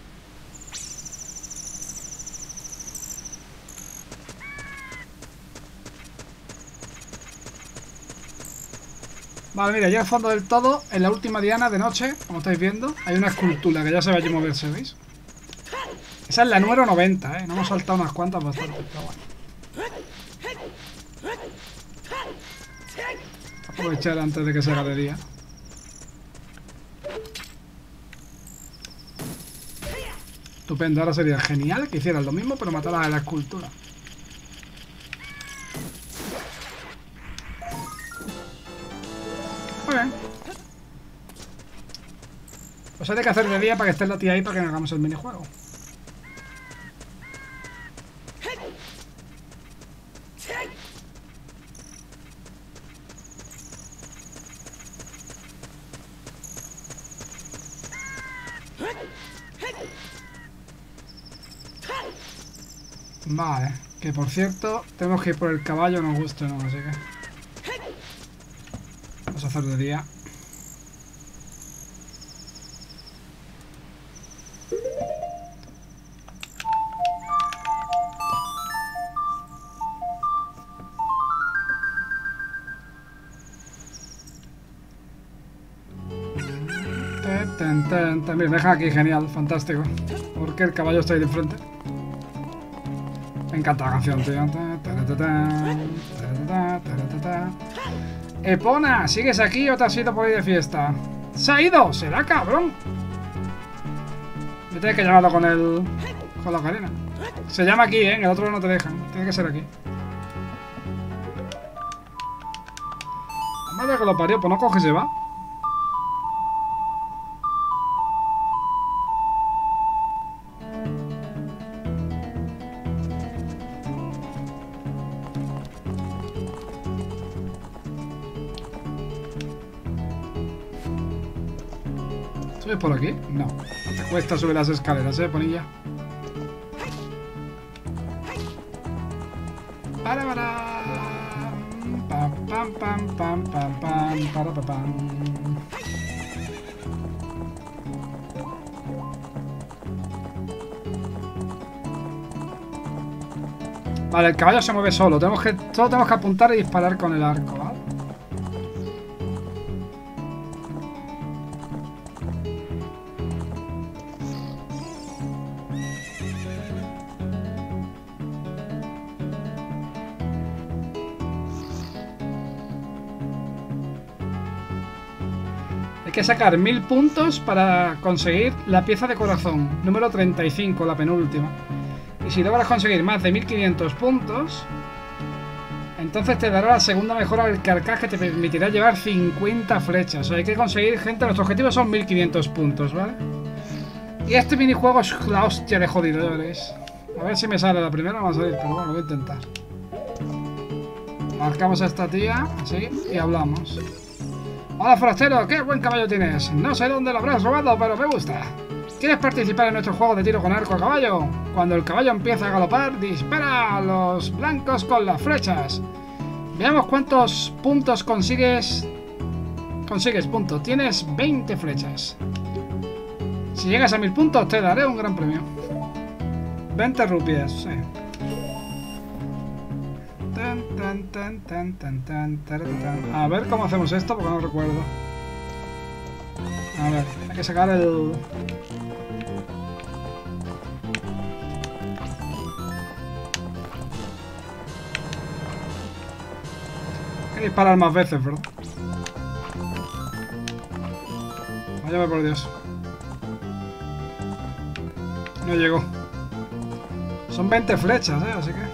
Vale, mira, ya al fondo del todo, en la última diana de noche, como estáis viendo, hay una escultura que ya se va a moverse, ¿veis? Esa es la número 90, ¿eh? No hemos saltado unas cuantas bastante, pero bueno. Aprovechar antes de que se haga de día. Estupendo, ahora sería genial que hicieran lo mismo, pero matar a la escultura. Muy bien. Pues hay que hacer de día para que esté la tía ahí para que hagamos el minijuego. Vale, que por cierto, tenemos que ir por el caballo, nos guste o no, así que... vamos a hacer de día. Mira, deja aquí, genial, fantástico. Porque el caballo está ahí de frente. Me encanta la canción, tío. Epona, ¿sigues aquí o te has ido por ahí de fiesta? ¡Se ha ido! ¡Será cabrón! Me tienes que llamarlo con la ocarina. Se llama aquí, ¿eh? En el otro no te dejan. Tiene que ser aquí. La madre que lo parió, pues no coge y se va. ¿Subes por aquí? No. Te cuesta subir las escaleras, Ponilla. Para. Pam, pam, pam, pam, pam, pam, para, pam. Vale, el caballo se mueve solo. Solo tenemos que apuntar y disparar con el arco, ¿vale? Hay que sacar 1000 puntos para conseguir la pieza de corazón, número 35, la penúltima. Y si logras conseguir más de 1500 puntos, entonces te dará la segunda mejora del carcaj que te permitirá llevar 50 flechas. O sea, hay que conseguir, gente, nuestro objetivo son 1500 puntos, ¿vale? Y este minijuego es la hostia de jodidores. A ver si me sale la primera, no va a salir, pero bueno, lo voy a intentar. Marcamos a esta tía, así, y hablamos. Hola, forastero, qué buen caballo tienes. No sé dónde lo habrás robado, pero me gusta. ¿Quieres participar en nuestro juego de tiro con arco a caballo? Cuando el caballo empieza a galopar, dispara a los blancos con las flechas. Veamos cuántos puntos consigues. Punto. Tienes 20 flechas. Si llegas a 1000 puntos, te daré un gran premio. 20 rupias, sí. A ver cómo hacemos esto, porque no recuerdo. A ver, hay que sacar el... Hay que disparar más veces, ¿verdad? Váyame por Dios. No llegó. Son 20 flechas, así que...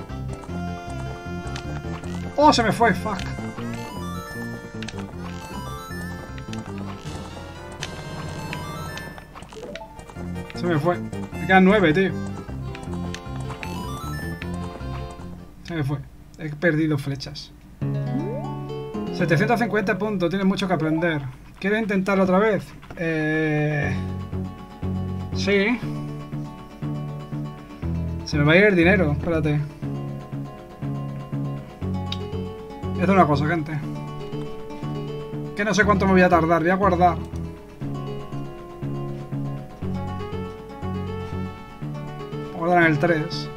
¡Oh, se me fue! ¡Fuck! Se me fue. Me quedan 9, tío. Se me fue. He perdido flechas. 750 puntos. Tienes mucho que aprender. ¿Quieres intentarlo otra vez? Sí. Se me va a ir el dinero. Espérate. Voy a hacer una cosa, gente. Que no sé cuánto me voy a tardar. Voy a guardar. Guardar en el 3.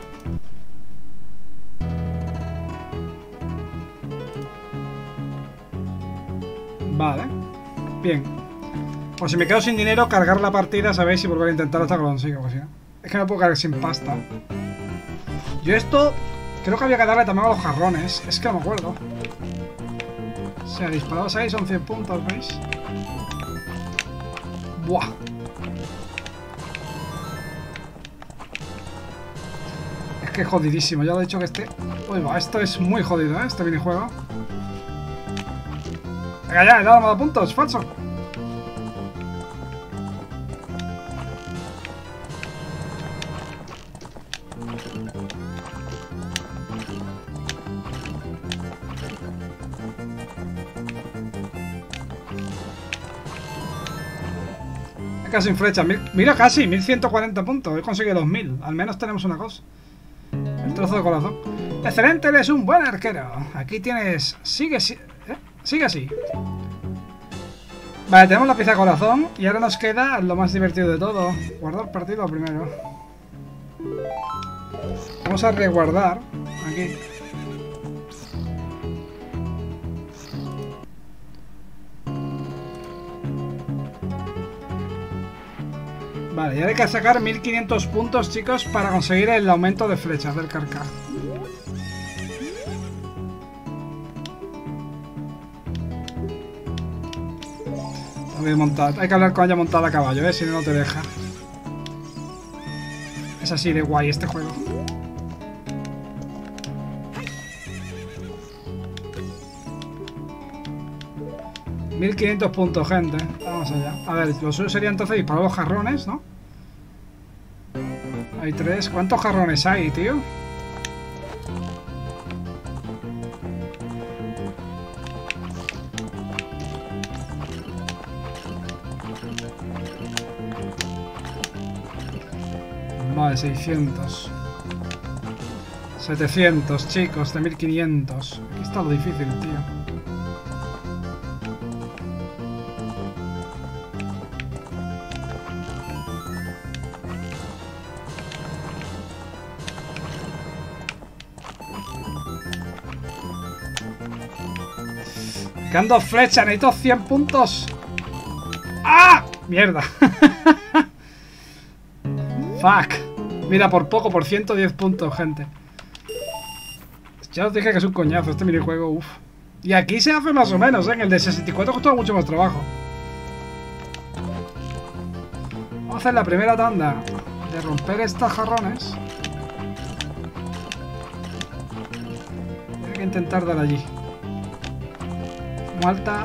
Vale. Bien. Pues si me quedo sin dinero, cargar la partida, ¿sabéis? Y volver a intentar hasta que lo consiga. Pues, ¿sí? Es que no puedo cargar sin pasta. Yo esto... Creo que había que darle también a los jarrones. Es que no me acuerdo. O sea, disparados ahí son 100 puntos, ¿veis? Buah. Es que es jodidísimo. Ya lo he dicho que este... Uy, va, esto es muy jodido, ¿eh? Este minijuego. Venga ya, he dado puntos. Falso. Casi sin flecha. Mira, casi 1140 puntos. He conseguido 2000. Al menos tenemos una cosa. El trozo de corazón. Excelente, eres un buen arquero. Aquí tienes... Sigue así. Vale, tenemos la pieza de corazón. Y ahora nos queda lo más divertido de todo. Guardar partido primero. Vamos a reguardar. Aquí. Vale, y ahora hay que sacar 1500 puntos, chicos, para conseguir el aumento de flechas del carcaj. Hay que hablar con ella montada a caballo, si no, no te deja. Es así de guay este juego. $1500 puntos, gente. Vamos allá. A ver, lo suyo sería entonces disparar los jarrones, ¿no? Hay 3. ¿Cuántos jarrones hay, tío? Vale, 600. 700, chicos, de 1500. Aquí está lo difícil, tío. Me quedan 2 flechas, necesito 100 puntos. ¡Ah! ¡Mierda! Fuck. Mira, por poco, por 110 puntos, gente. Ya os dije que es un coñazo este minijuego, uff. Y aquí se hace más o menos, ¿eh? En el de 64 costó mucho más trabajo. Vamos a hacer la primera tanda de romper estos jarrones. Hay que intentar dar allí. Alta.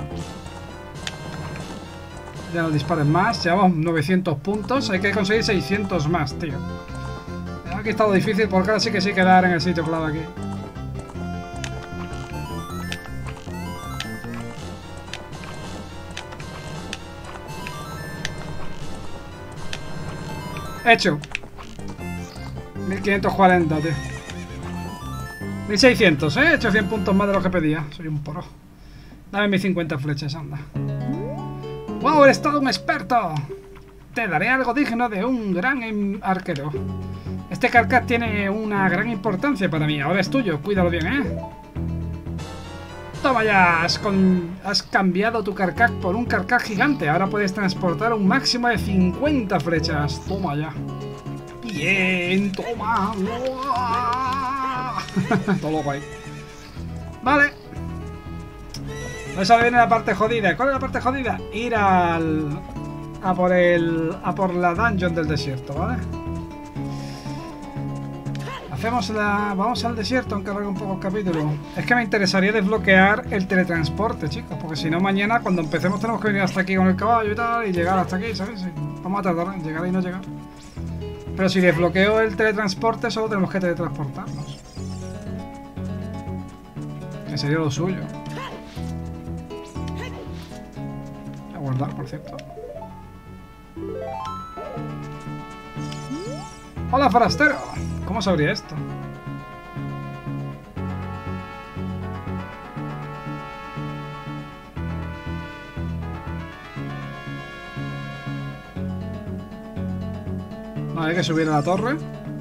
Ya no disparen más. Llevamos 900 puntos. Hay que conseguir 600 más, tío. Aquí ha estado difícil porque ahora sí que dar en el sitio clave aquí. Hecho. 1540, tío. 1600, He hecho 100 puntos más de lo que pedía. Soy un porro. Dame mis 50 flechas, anda. ¡Wow! ¡Eres todo un experto! Te daré algo digno de un gran arquero. Este carcaj tiene una gran importancia para mí. Ahora es tuyo. Cuídalo bien, Toma ya, has cambiado tu carcaj por un carcaj gigante. Ahora puedes transportar un máximo de 50 flechas. Toma ya. Bien, toma. Todo loco ahí. Vale. Pues ahora viene la parte jodida. ¿Cuál es la parte jodida? Ir a por la dungeon del desierto, ¿vale? Vamos al desierto, aunque alargue un poco el capítulo. Es que me interesaría desbloquear el teletransporte, chicos. Porque si no, mañana cuando empecemos tenemos que venir hasta aquí con el caballo y tal. Y llegar hasta aquí, ¿sabes? Vamos a tardar en llegar y no llegar. Pero si desbloqueo el teletransporte, solo tenemos que teletransportarnos. Que sería lo suyo. Voy a guardar, por cierto. Hola, forastero. ¿Cómo sabría esto? Vale, hay que subir a la torre.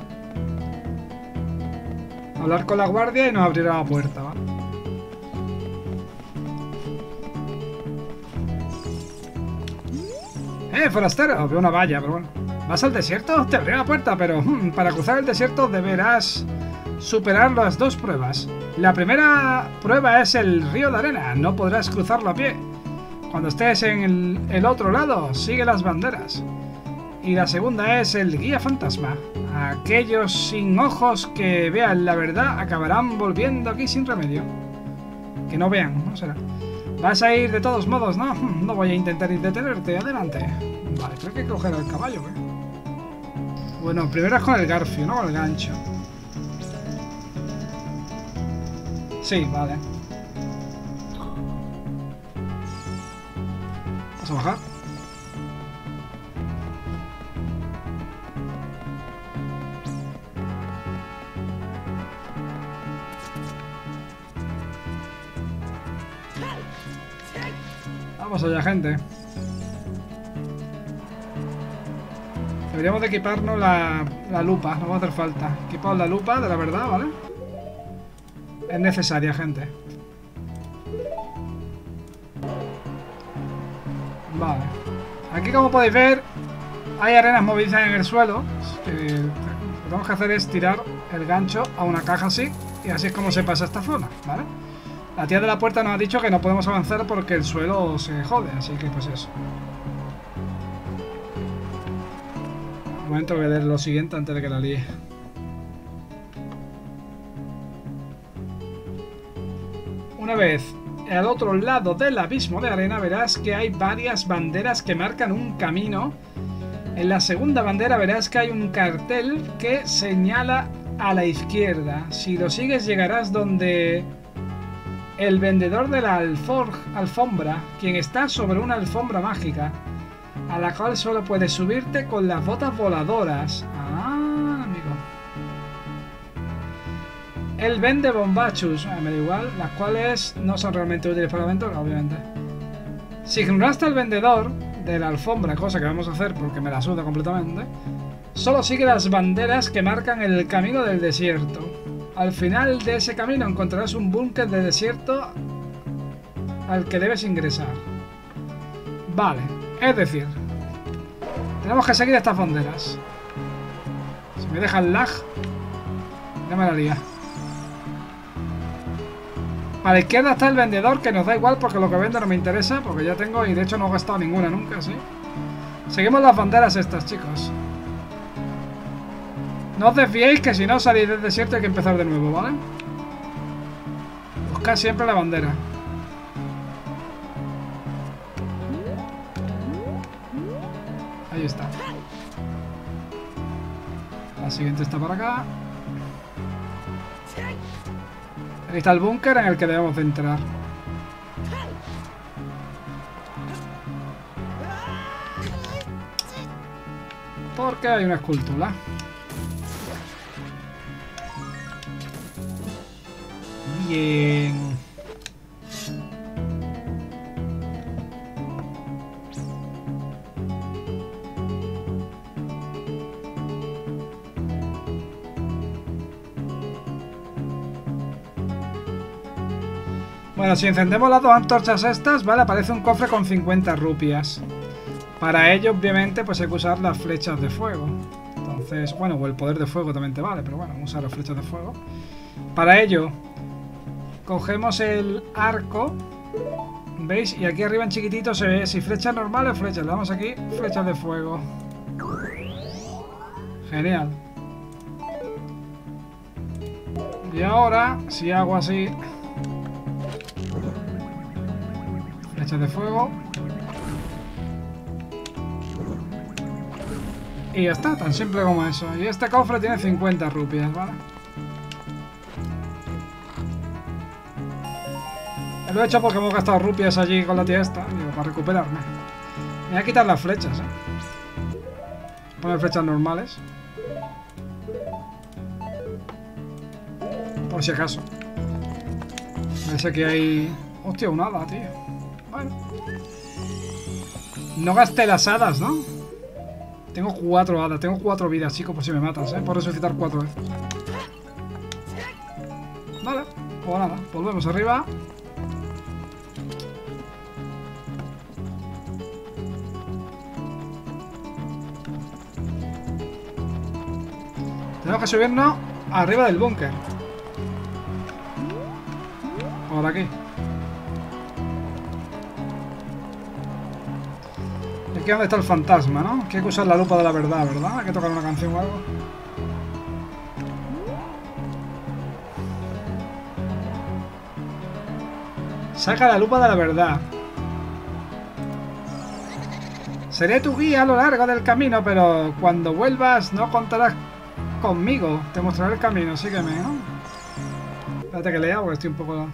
Hablar con la guardia y nos abrirá la puerta, ¿vale? Forastero, veo una valla, pero bueno. ¿Vas al desierto? Te abriré la puerta, pero para cruzar el desierto deberás superar las dos pruebas. La primera prueba es el río de arena, no podrás cruzarlo a pie. Cuando estés en el otro lado, sigue las banderas. Y la segunda es el guía fantasma. Aquellos sin ojos que vean la verdad acabarán volviendo aquí sin remedio. Que no vean, no será. Vas a ir de todos modos, ¿no? No voy a intentar detenerte, adelante. Vale, creo que hay que coger al caballo, ¿eh? Bueno, primero es con el garfio, no con el gancho. Sí, vale. Vamos a bajar. Vamos allá, gente. Deberíamos de equiparnos la lupa, no va a hacer falta. Equipamos la lupa de la verdad, ¿vale? Es necesaria, gente. Vale. Aquí, como podéis ver, hay arenas movilizas en el suelo. Lo que tenemos que hacer es tirar el gancho a una caja así. Y así es como se pasa esta zona, ¿vale? La tía de la puerta nos ha dicho que no podemos avanzar porque el suelo se jode, así que pues eso. Un momento, voy a leer lo siguiente antes de que la líe. Una vez al otro lado del abismo de arena verás que hay varias banderas que marcan un camino. En la segunda bandera verás que hay un cartel que señala a la izquierda. Si lo sigues llegarás donde el vendedor de la alfombra, quien está sobre una alfombra mágica, a la cual solo puedes subirte con las botas voladoras. Ah, amigo. Él vende bombachos, me da igual, las cuales no son realmente útiles para la aventura, obviamente. Si ignoraste al vendedor de la alfombra, cosa que vamos a hacer porque me la suda completamente, solo sigue las banderas que marcan el camino del desierto. Al final de ese camino encontrarás un búnker de desierto al que debes ingresar. Vale, es decir, tenemos que seguir estas banderas. Si me deja el lag, ya me la lía. A la izquierda está el vendedor, que nos da igual porque lo que vende no me interesa, porque ya tengo y de hecho no he gastado ninguna nunca, ¿sí? Seguimos las banderas estas, chicos. No os desviéis, que si no salís del desierto hay que empezar de nuevo, ¿vale? Buscad siempre la bandera. Ahí está. La siguiente está para acá. Ahí está el búnker en el que debemos de entrar. Porque hay una escultura. Bien. Bueno, si encendemos las dos antorchas estas, vale, aparece un cofre con 50 rupias. Para ello, obviamente, pues hay que usar las flechas de fuego. Entonces, bueno, o el poder de fuego también te vale, pero bueno, vamos a usar las flechas de fuego. Para ello, cogemos el arco, ¿veis? Y aquí arriba en chiquitito se ve si flechas normales o flechas. Le damos aquí, flechas de fuego. Genial. Y ahora, si hago así, flechas de fuego. Y ya está, tan simple como eso. Y este cofre tiene 50 rupias, ¿vale? Lo he hecho porque hemos gastado rupias allí con la tía esta, digo, para recuperarme. Me voy a quitar las flechas, Poner flechas normales. Por si acaso. Parece que hay... Hostia, un hada, tío. Bueno. No gasté las hadas, ¿no? Tengo 4 hadas, tengo 4 vidas, chicos, por si me matas, por resucitar 4 veces. Vale, pues nada, volvemos arriba. Tenemos que subirnos arriba del búnker. Por aquí. Y aquí es donde está el fantasma, ¿no? Que hay que usar la lupa de la verdad, ¿verdad? Hay que tocar una canción o algo. Saca la lupa de la verdad. Seré tu guía a lo largo del camino, pero cuando vuelvas no contarás conmigo. Te mostraré el camino, sígueme, ¿no? Espérate que lea porque estoy un poco...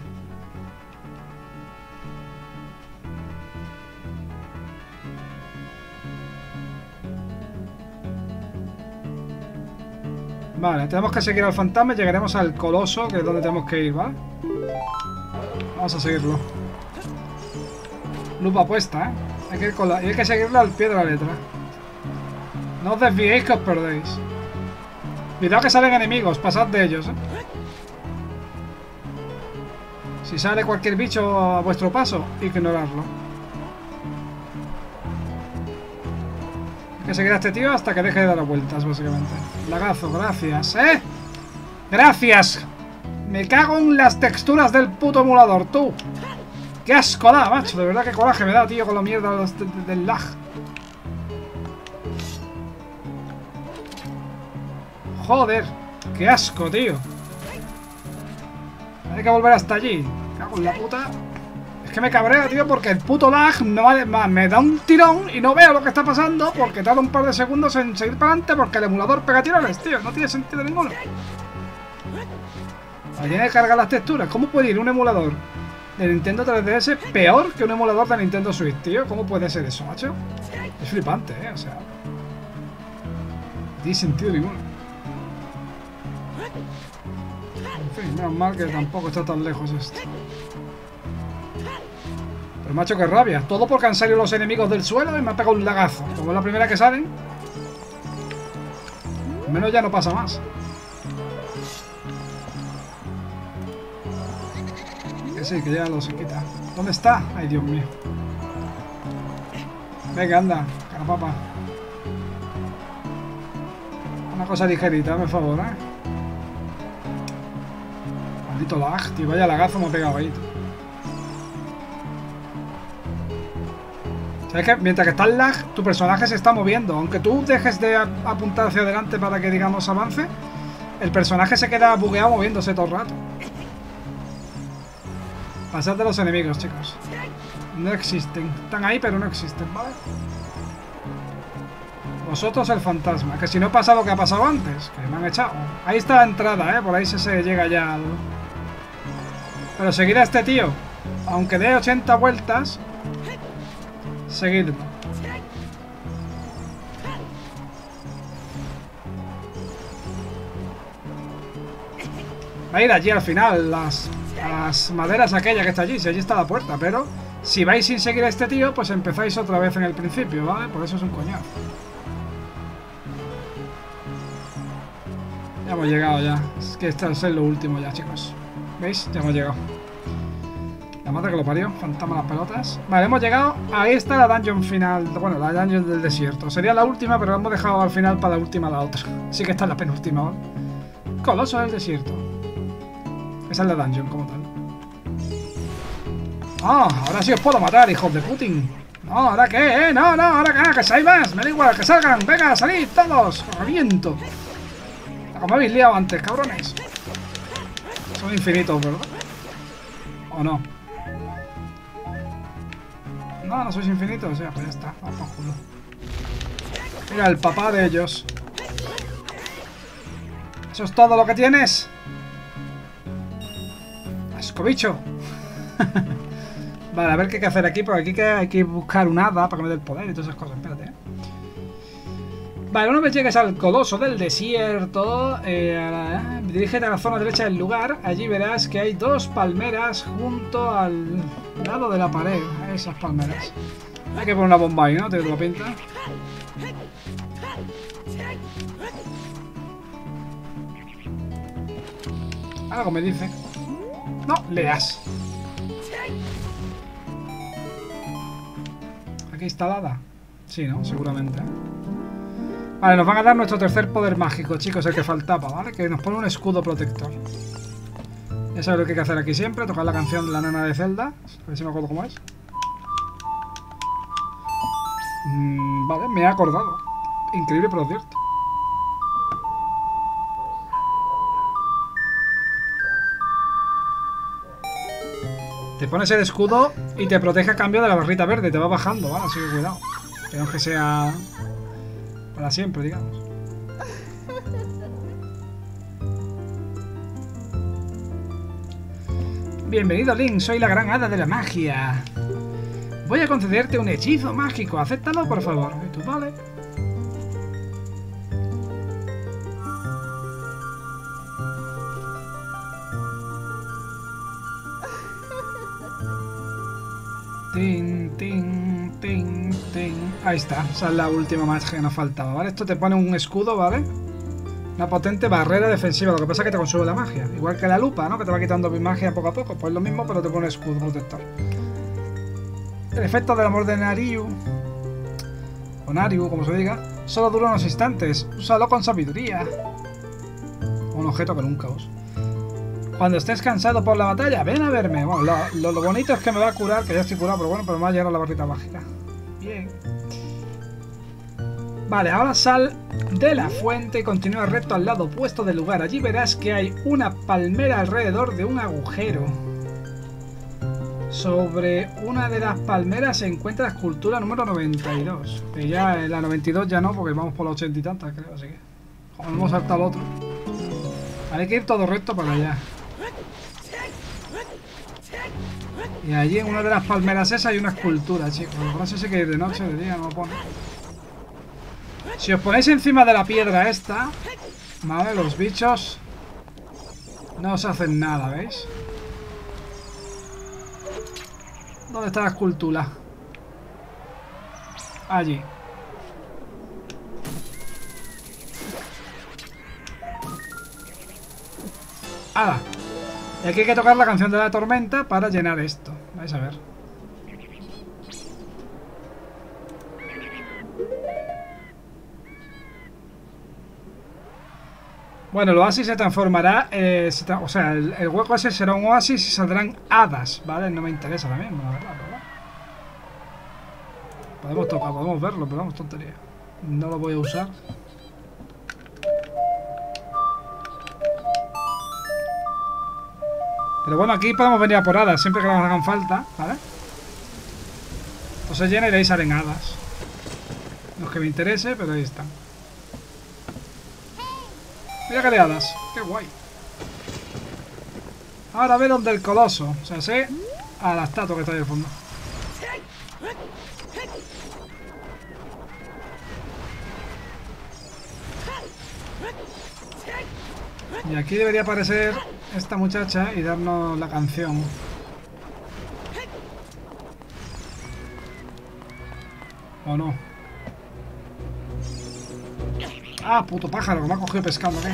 Vale, tenemos que seguir al fantasma y llegaremos al coloso, que es donde tenemos que ir, ¿vale? Vamos a seguirlo. Lupa puesta, ¿eh? Hay que ir con la... y hay que seguirlo al pie de la letra. No os desviéis que os perdéis. Cuidado que salen enemigos, pasad de ellos, ¿eh? Si sale cualquier bicho a vuestro paso, ignorarlo. Hay que seguir a este tío hasta que deje de dar vueltas, básicamente. Lagazo, gracias, ¿eh? ¡Gracias! Me cago en las texturas del puto emulador, tú. ¡Qué asco da, macho! De verdad que coraje me da, tío, con la mierda del lag. Joder, qué asco, tío. Hay que volver hasta allí. Cago en la puta. Es que me cabrea, tío, porque el puto lag no vale más. Me da un tirón y no veo lo que está pasando porque tarda un par de segundos en seguir para adelante porque el emulador pega tirones, tío. No tiene sentido ninguno. Tiene que cargar las texturas. ¿Cómo puede ir un emulador de Nintendo 3DS peor que un emulador de Nintendo Switch, tío? ¿Cómo puede ser eso, macho? Es flipante, o sea. No tiene sentido ninguno. En fin, menos mal que tampoco está tan lejos esto. Pero macho, qué rabia. Todo porque han salido los enemigos del suelo y me ha pegado un lagazo. Como es la primera que salen. Al menos ya no pasa más. Que sí, que ya lo se quita. ¿Dónde está? Ay, Dios mío. Venga, anda, carapapa. Una cosa ligerita, hazme favor, ¿eh? Maldito lag, tío. Vaya lagazo me ha pegado ahí, tío. ¿Sabes qué? Mientras que está el lag, tu personaje se está moviendo. Aunque tú dejes de apuntar hacia adelante para que, digamos, avance, el personaje se queda bugueado moviéndose todo el rato. Pasad de los enemigos, chicos. No existen. Están ahí, pero no existen, ¿vale? Vosotros el fantasma. Que si no pasa lo que ha pasado antes, que me han echado. Ahí está la entrada, ¿eh? Por ahí se llega ya al... Pero seguir a este tío, aunque dé 80 vueltas, seguidlo. Va a ir allí al final, las maderas aquella que está allí, si allí está la puerta, pero si vais sin seguir a este tío, pues empezáis otra vez en el principio, ¿vale? Por eso es un coñazo. Ya hemos llegado ya. Es que esto es lo último ya, chicos. ¿Veis? Ya hemos llegado. La madre que lo parió, fantasma las pelotas. Vale, hemos llegado. Ahí está la dungeon final. Bueno, la dungeon del desierto. Sería la última, pero la hemos dejado al final para la última, la otra. Así que esta es la penúltima, ¿vale? Coloso del desierto. Esa es la dungeon como tal. ¡Ah! Ahora sí os puedo matar, hijos de Putin. No, ¿ahora qué? No, no, ¿ahora qué? Que hay más. Me da igual, que salgan. Venga, salid todos. Reviento. Como habéis liado antes, cabrones. Son infinitos, ¿verdad? ¿O no? No, no sois infinitos. O sea, pues ya está. Vamos por culo. Mira, el papá de ellos. ¿Eso es todo lo que tienes? Asco, bicho. Vale, a ver qué hay que hacer aquí. Porque aquí hay que buscar un hada para que me dé el poder y todas esas cosas. Espérate, Vale, una vez llegues al coloso del desierto, dirígete a la zona derecha del lugar. Allí verás que hay 2 palmeras junto al lado de la pared. Esas palmeras. Hay que poner una bomba ahí, ¿no? Te lo pinta. Algo me dice. No, leas. ¿Aquí instalada? Sí, ¿no? Seguramente. Vale, nos van a dar nuestro tercer poder mágico, chicos, el que faltaba, ¿vale? Que nos pone un escudo protector. Ya sabes lo que hay que hacer aquí siempre, tocar la canción de la nena de Zelda. A ver si me acuerdo cómo es. Vale, me he acordado. Increíble, pero cierto. Te pones el escudo y te protege a cambio de la barrita verde. Te va bajando, ¿vale? Así que cuidado. Que no es que sea para siempre, digamos. Bienvenido, Link. Soy la gran hada de la magia. Voy a concederte un hechizo mágico. Acéptalo, por favor. ¿Y tú, vale? Tin, tin, tin, tin. Ahí está, esa es la última magia que nos faltaba, ¿vale? Esto te pone un escudo, ¿vale? Una potente barrera defensiva, lo que pasa es que te consume la magia. Igual que la lupa, ¿no? Que te va quitando magia poco a poco. Pues lo mismo, pero te pone escudo protector. El efecto del amor de Nariu, o Nariu, como se diga, solo dura unos instantes. Úsalo con sabiduría. Un objeto que nunca uso. Cuando estés cansado por la batalla, ven a verme. Bueno, lo bonito es que me va a curar, que ya estoy curado, pero bueno, pero me va a llegar la barrita mágica. Bien. Vale, ahora sal de la fuente y continúa recto al lado opuesto del lugar. Allí verás que hay una palmera alrededor de un agujero. Sobre una de las palmeras se encuentra la escultura número 92. Que ya en la 92 ya no, porque vamos por las 80 y tantas, creo, así que... Como hemos saltado al otro. Hay que ir todo recto para allá. Y allí en una de las palmeras esas hay una escultura, chicos. No sé si hay que ir de noche o de día, no lo pone. Si os ponéis encima de la piedra esta, ¿vale? Los bichos no os hacen nada, ¿veis? ¿Dónde está la escultura? Allí. ¡Hala! Y aquí hay que tocar la canción de la tormenta para llenar esto. Vais a ver. Bueno, el oasis se transformará... o sea, el hueco ese será un oasis y saldrán hadas, ¿vale? No me interesa también, la verdad, ¿verdad? Podemos tocar, podemos verlo, pero vamos, tontería. No lo voy a usar. Pero bueno, aquí podemos venir a por hadas siempre que nos hagan falta, ¿vale? Entonces llena y de ahí salen hadas. No es que me interese, pero ahí están. Mira que de hadas, qué guay. Ahora ve donde el coloso. O sea, sé a la estatua que está ahí al fondo. Y aquí debería aparecer esta muchacha y darnos la canción. ¿O no? Ah, puto pájaro, que me ha cogido pescando, ¿qué?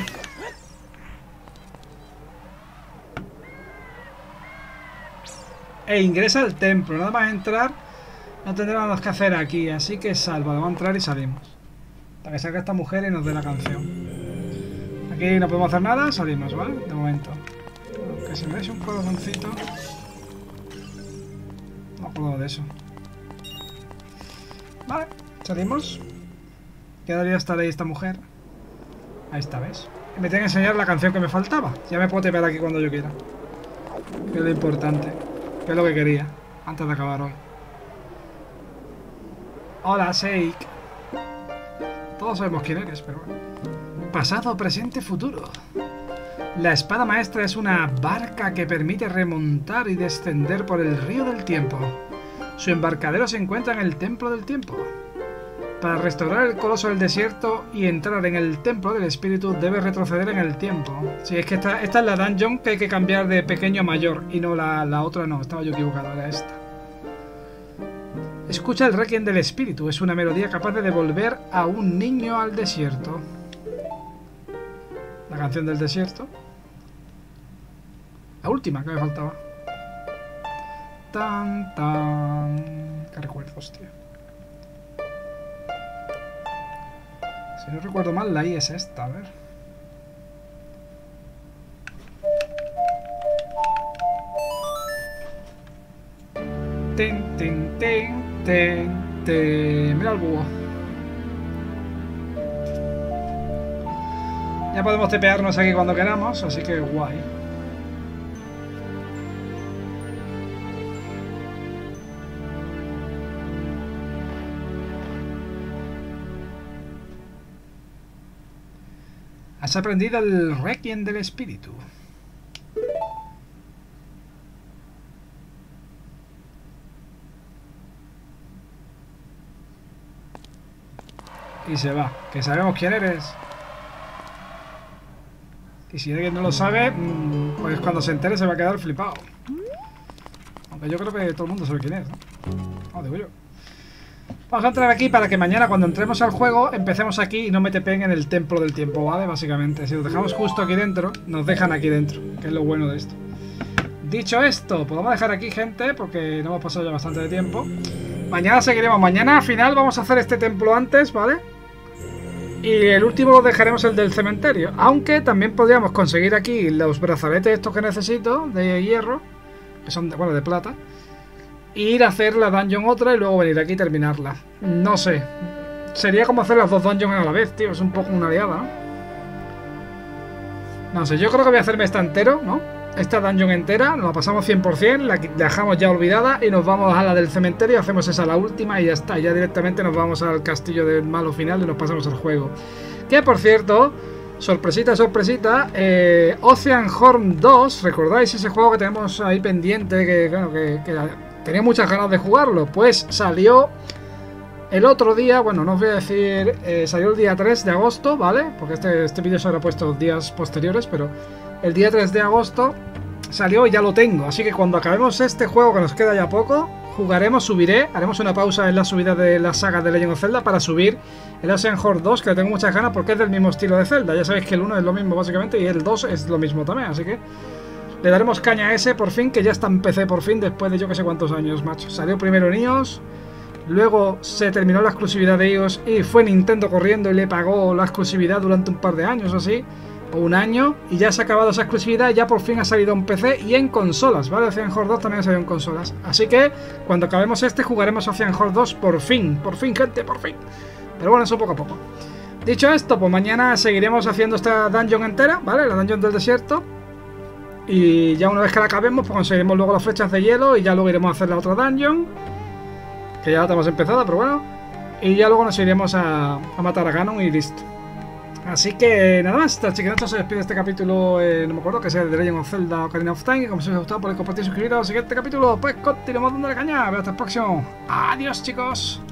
E ingresa al templo. Nada más entrar, no tendrá nada más que hacer aquí. Así que salva. Vamos a entrar y salimos. Hasta que salga esta mujer y nos dé la canción. Aquí no podemos hacer nada, salimos, ¿vale? De momento. Que si me dais un corazoncito. No me acuerdo de eso. Vale, salimos. Quedaría estar ahí esta mujer. Ahí está, ¿ves? Y me tiene que enseñar la canción que me faltaba. Ya me puedo tepear aquí cuando yo quiera. Que es lo importante. Que es lo que quería. Antes de acabar hoy. Hola, Sheik. Todos sabemos quién eres, pero bueno. Pasado, presente, futuro. La espada maestra es una barca que permite remontar y descender por el río del tiempo. Su embarcadero se encuentra en el templo del tiempo. Para restaurar el coloso del desierto y entrar en el templo del espíritu, debes retroceder en el tiempo. Sí, es que esta es la dungeon que hay que cambiar de pequeño a mayor. Y no la otra, no, estaba yo equivocado, era esta. Escucha el Requiem del espíritu. Es una melodía capaz de devolver a un niño al desierto. La canción del desierto. La última que me faltaba. Tan, tan. Qué recuerdos, tío. Si no recuerdo mal, la I es esta, a ver. Ten, ten, ten, ten, ten. Mira el búho. Ya podemos tepearnos aquí cuando queramos, así que guay. Has aprendido el Requiem del espíritu. Y se va, que sabemos quién eres. Y si alguien no lo sabe, pues cuando se entere se va a quedar flipado. Aunque yo creo que todo el mundo sabe quién es, ¿no? No, digo yo. Vamos a entrar aquí para que mañana cuando entremos al juego empecemos aquí y no me tepeen en el templo del tiempo, ¿vale? Básicamente, si lo dejamos justo aquí dentro, nos dejan aquí dentro, que es lo bueno de esto. Dicho esto, podemos dejar aquí, gente, porque no hemos pasado ya bastante de tiempo. Mañana seguiremos, mañana al final vamos a hacer este templo antes, ¿vale? Y el último lo dejaremos el del cementerio. Aunque también podríamos conseguir aquí los brazaletes estos que necesito, de hierro, que son, bueno, de plata. Ir a hacer la dungeon otra y luego venir aquí y terminarla. No sé. Sería como hacer las dos dungeons a la vez, tío. Es un poco una liada, ¿no? No sé, yo creo que voy a hacerme esta entero, ¿no? Esta dungeon entera, nos la pasamos 100%, la dejamos ya olvidada y nos vamos a la del cementerio, hacemos esa la última y ya está. Ya directamente nos vamos al castillo del malo final y nos pasamos el juego. Que por cierto, sorpresita, sorpresita, Oceanhorn 2, ¿recordáis ese juego que tenemos ahí pendiente? Que tenía muchas ganas de jugarlo. Pues salió el otro día, bueno, no os voy a decir, salió el día 3 de agosto, ¿vale? Porque este vídeo se habrá puesto días posteriores, pero el día 3 de agosto salió y ya lo tengo. Así que cuando acabemos este juego, que nos queda ya poco, jugaremos, subiré, haremos una pausa en la subida de la saga de Legend of Zelda para subir el Oceanhorn 2, que le tengo muchas ganas porque es del mismo estilo de Zelda. Ya sabéis que el 1 es lo mismo básicamente y el 2 es lo mismo también, así que le daremos caña a ese por fin, que ya está en PC por fin, después de yo que sé cuántos años, macho. Salió primero en iOS, luego se terminó la exclusividad de iOS y fue Nintendo corriendo y le pagó la exclusividad durante un par de años o así, o un año, y ya se ha acabado esa exclusividad y ya por fin ha salido en PC y en consolas, ¿vale? Oceanhorn 2 también ha salido en consolas. Así que cuando acabemos este jugaremos Oceanhorn 2 por fin, gente, por fin. Pero bueno, eso poco a poco. Dicho esto, pues mañana seguiremos haciendo esta dungeon entera, ¿vale? La dungeon del desierto. Y ya una vez que la acabemos, pues conseguiremos luego las flechas de hielo y ya luego iremos a hacer la otra dungeon, que ya la tenemos empezada, pero bueno. Y ya luego nos iremos a matar a Ganon y listo. Así que nada más, esta chiquinacho se despide de este capítulo, no me acuerdo, que sea de The Legend of Zelda Ocarina of Time. Y como si os ha gustado, podéis compartir y suscribiros al siguiente capítulo. Pues continuamos dándole caña, hasta el próximo. Adiós, chicos.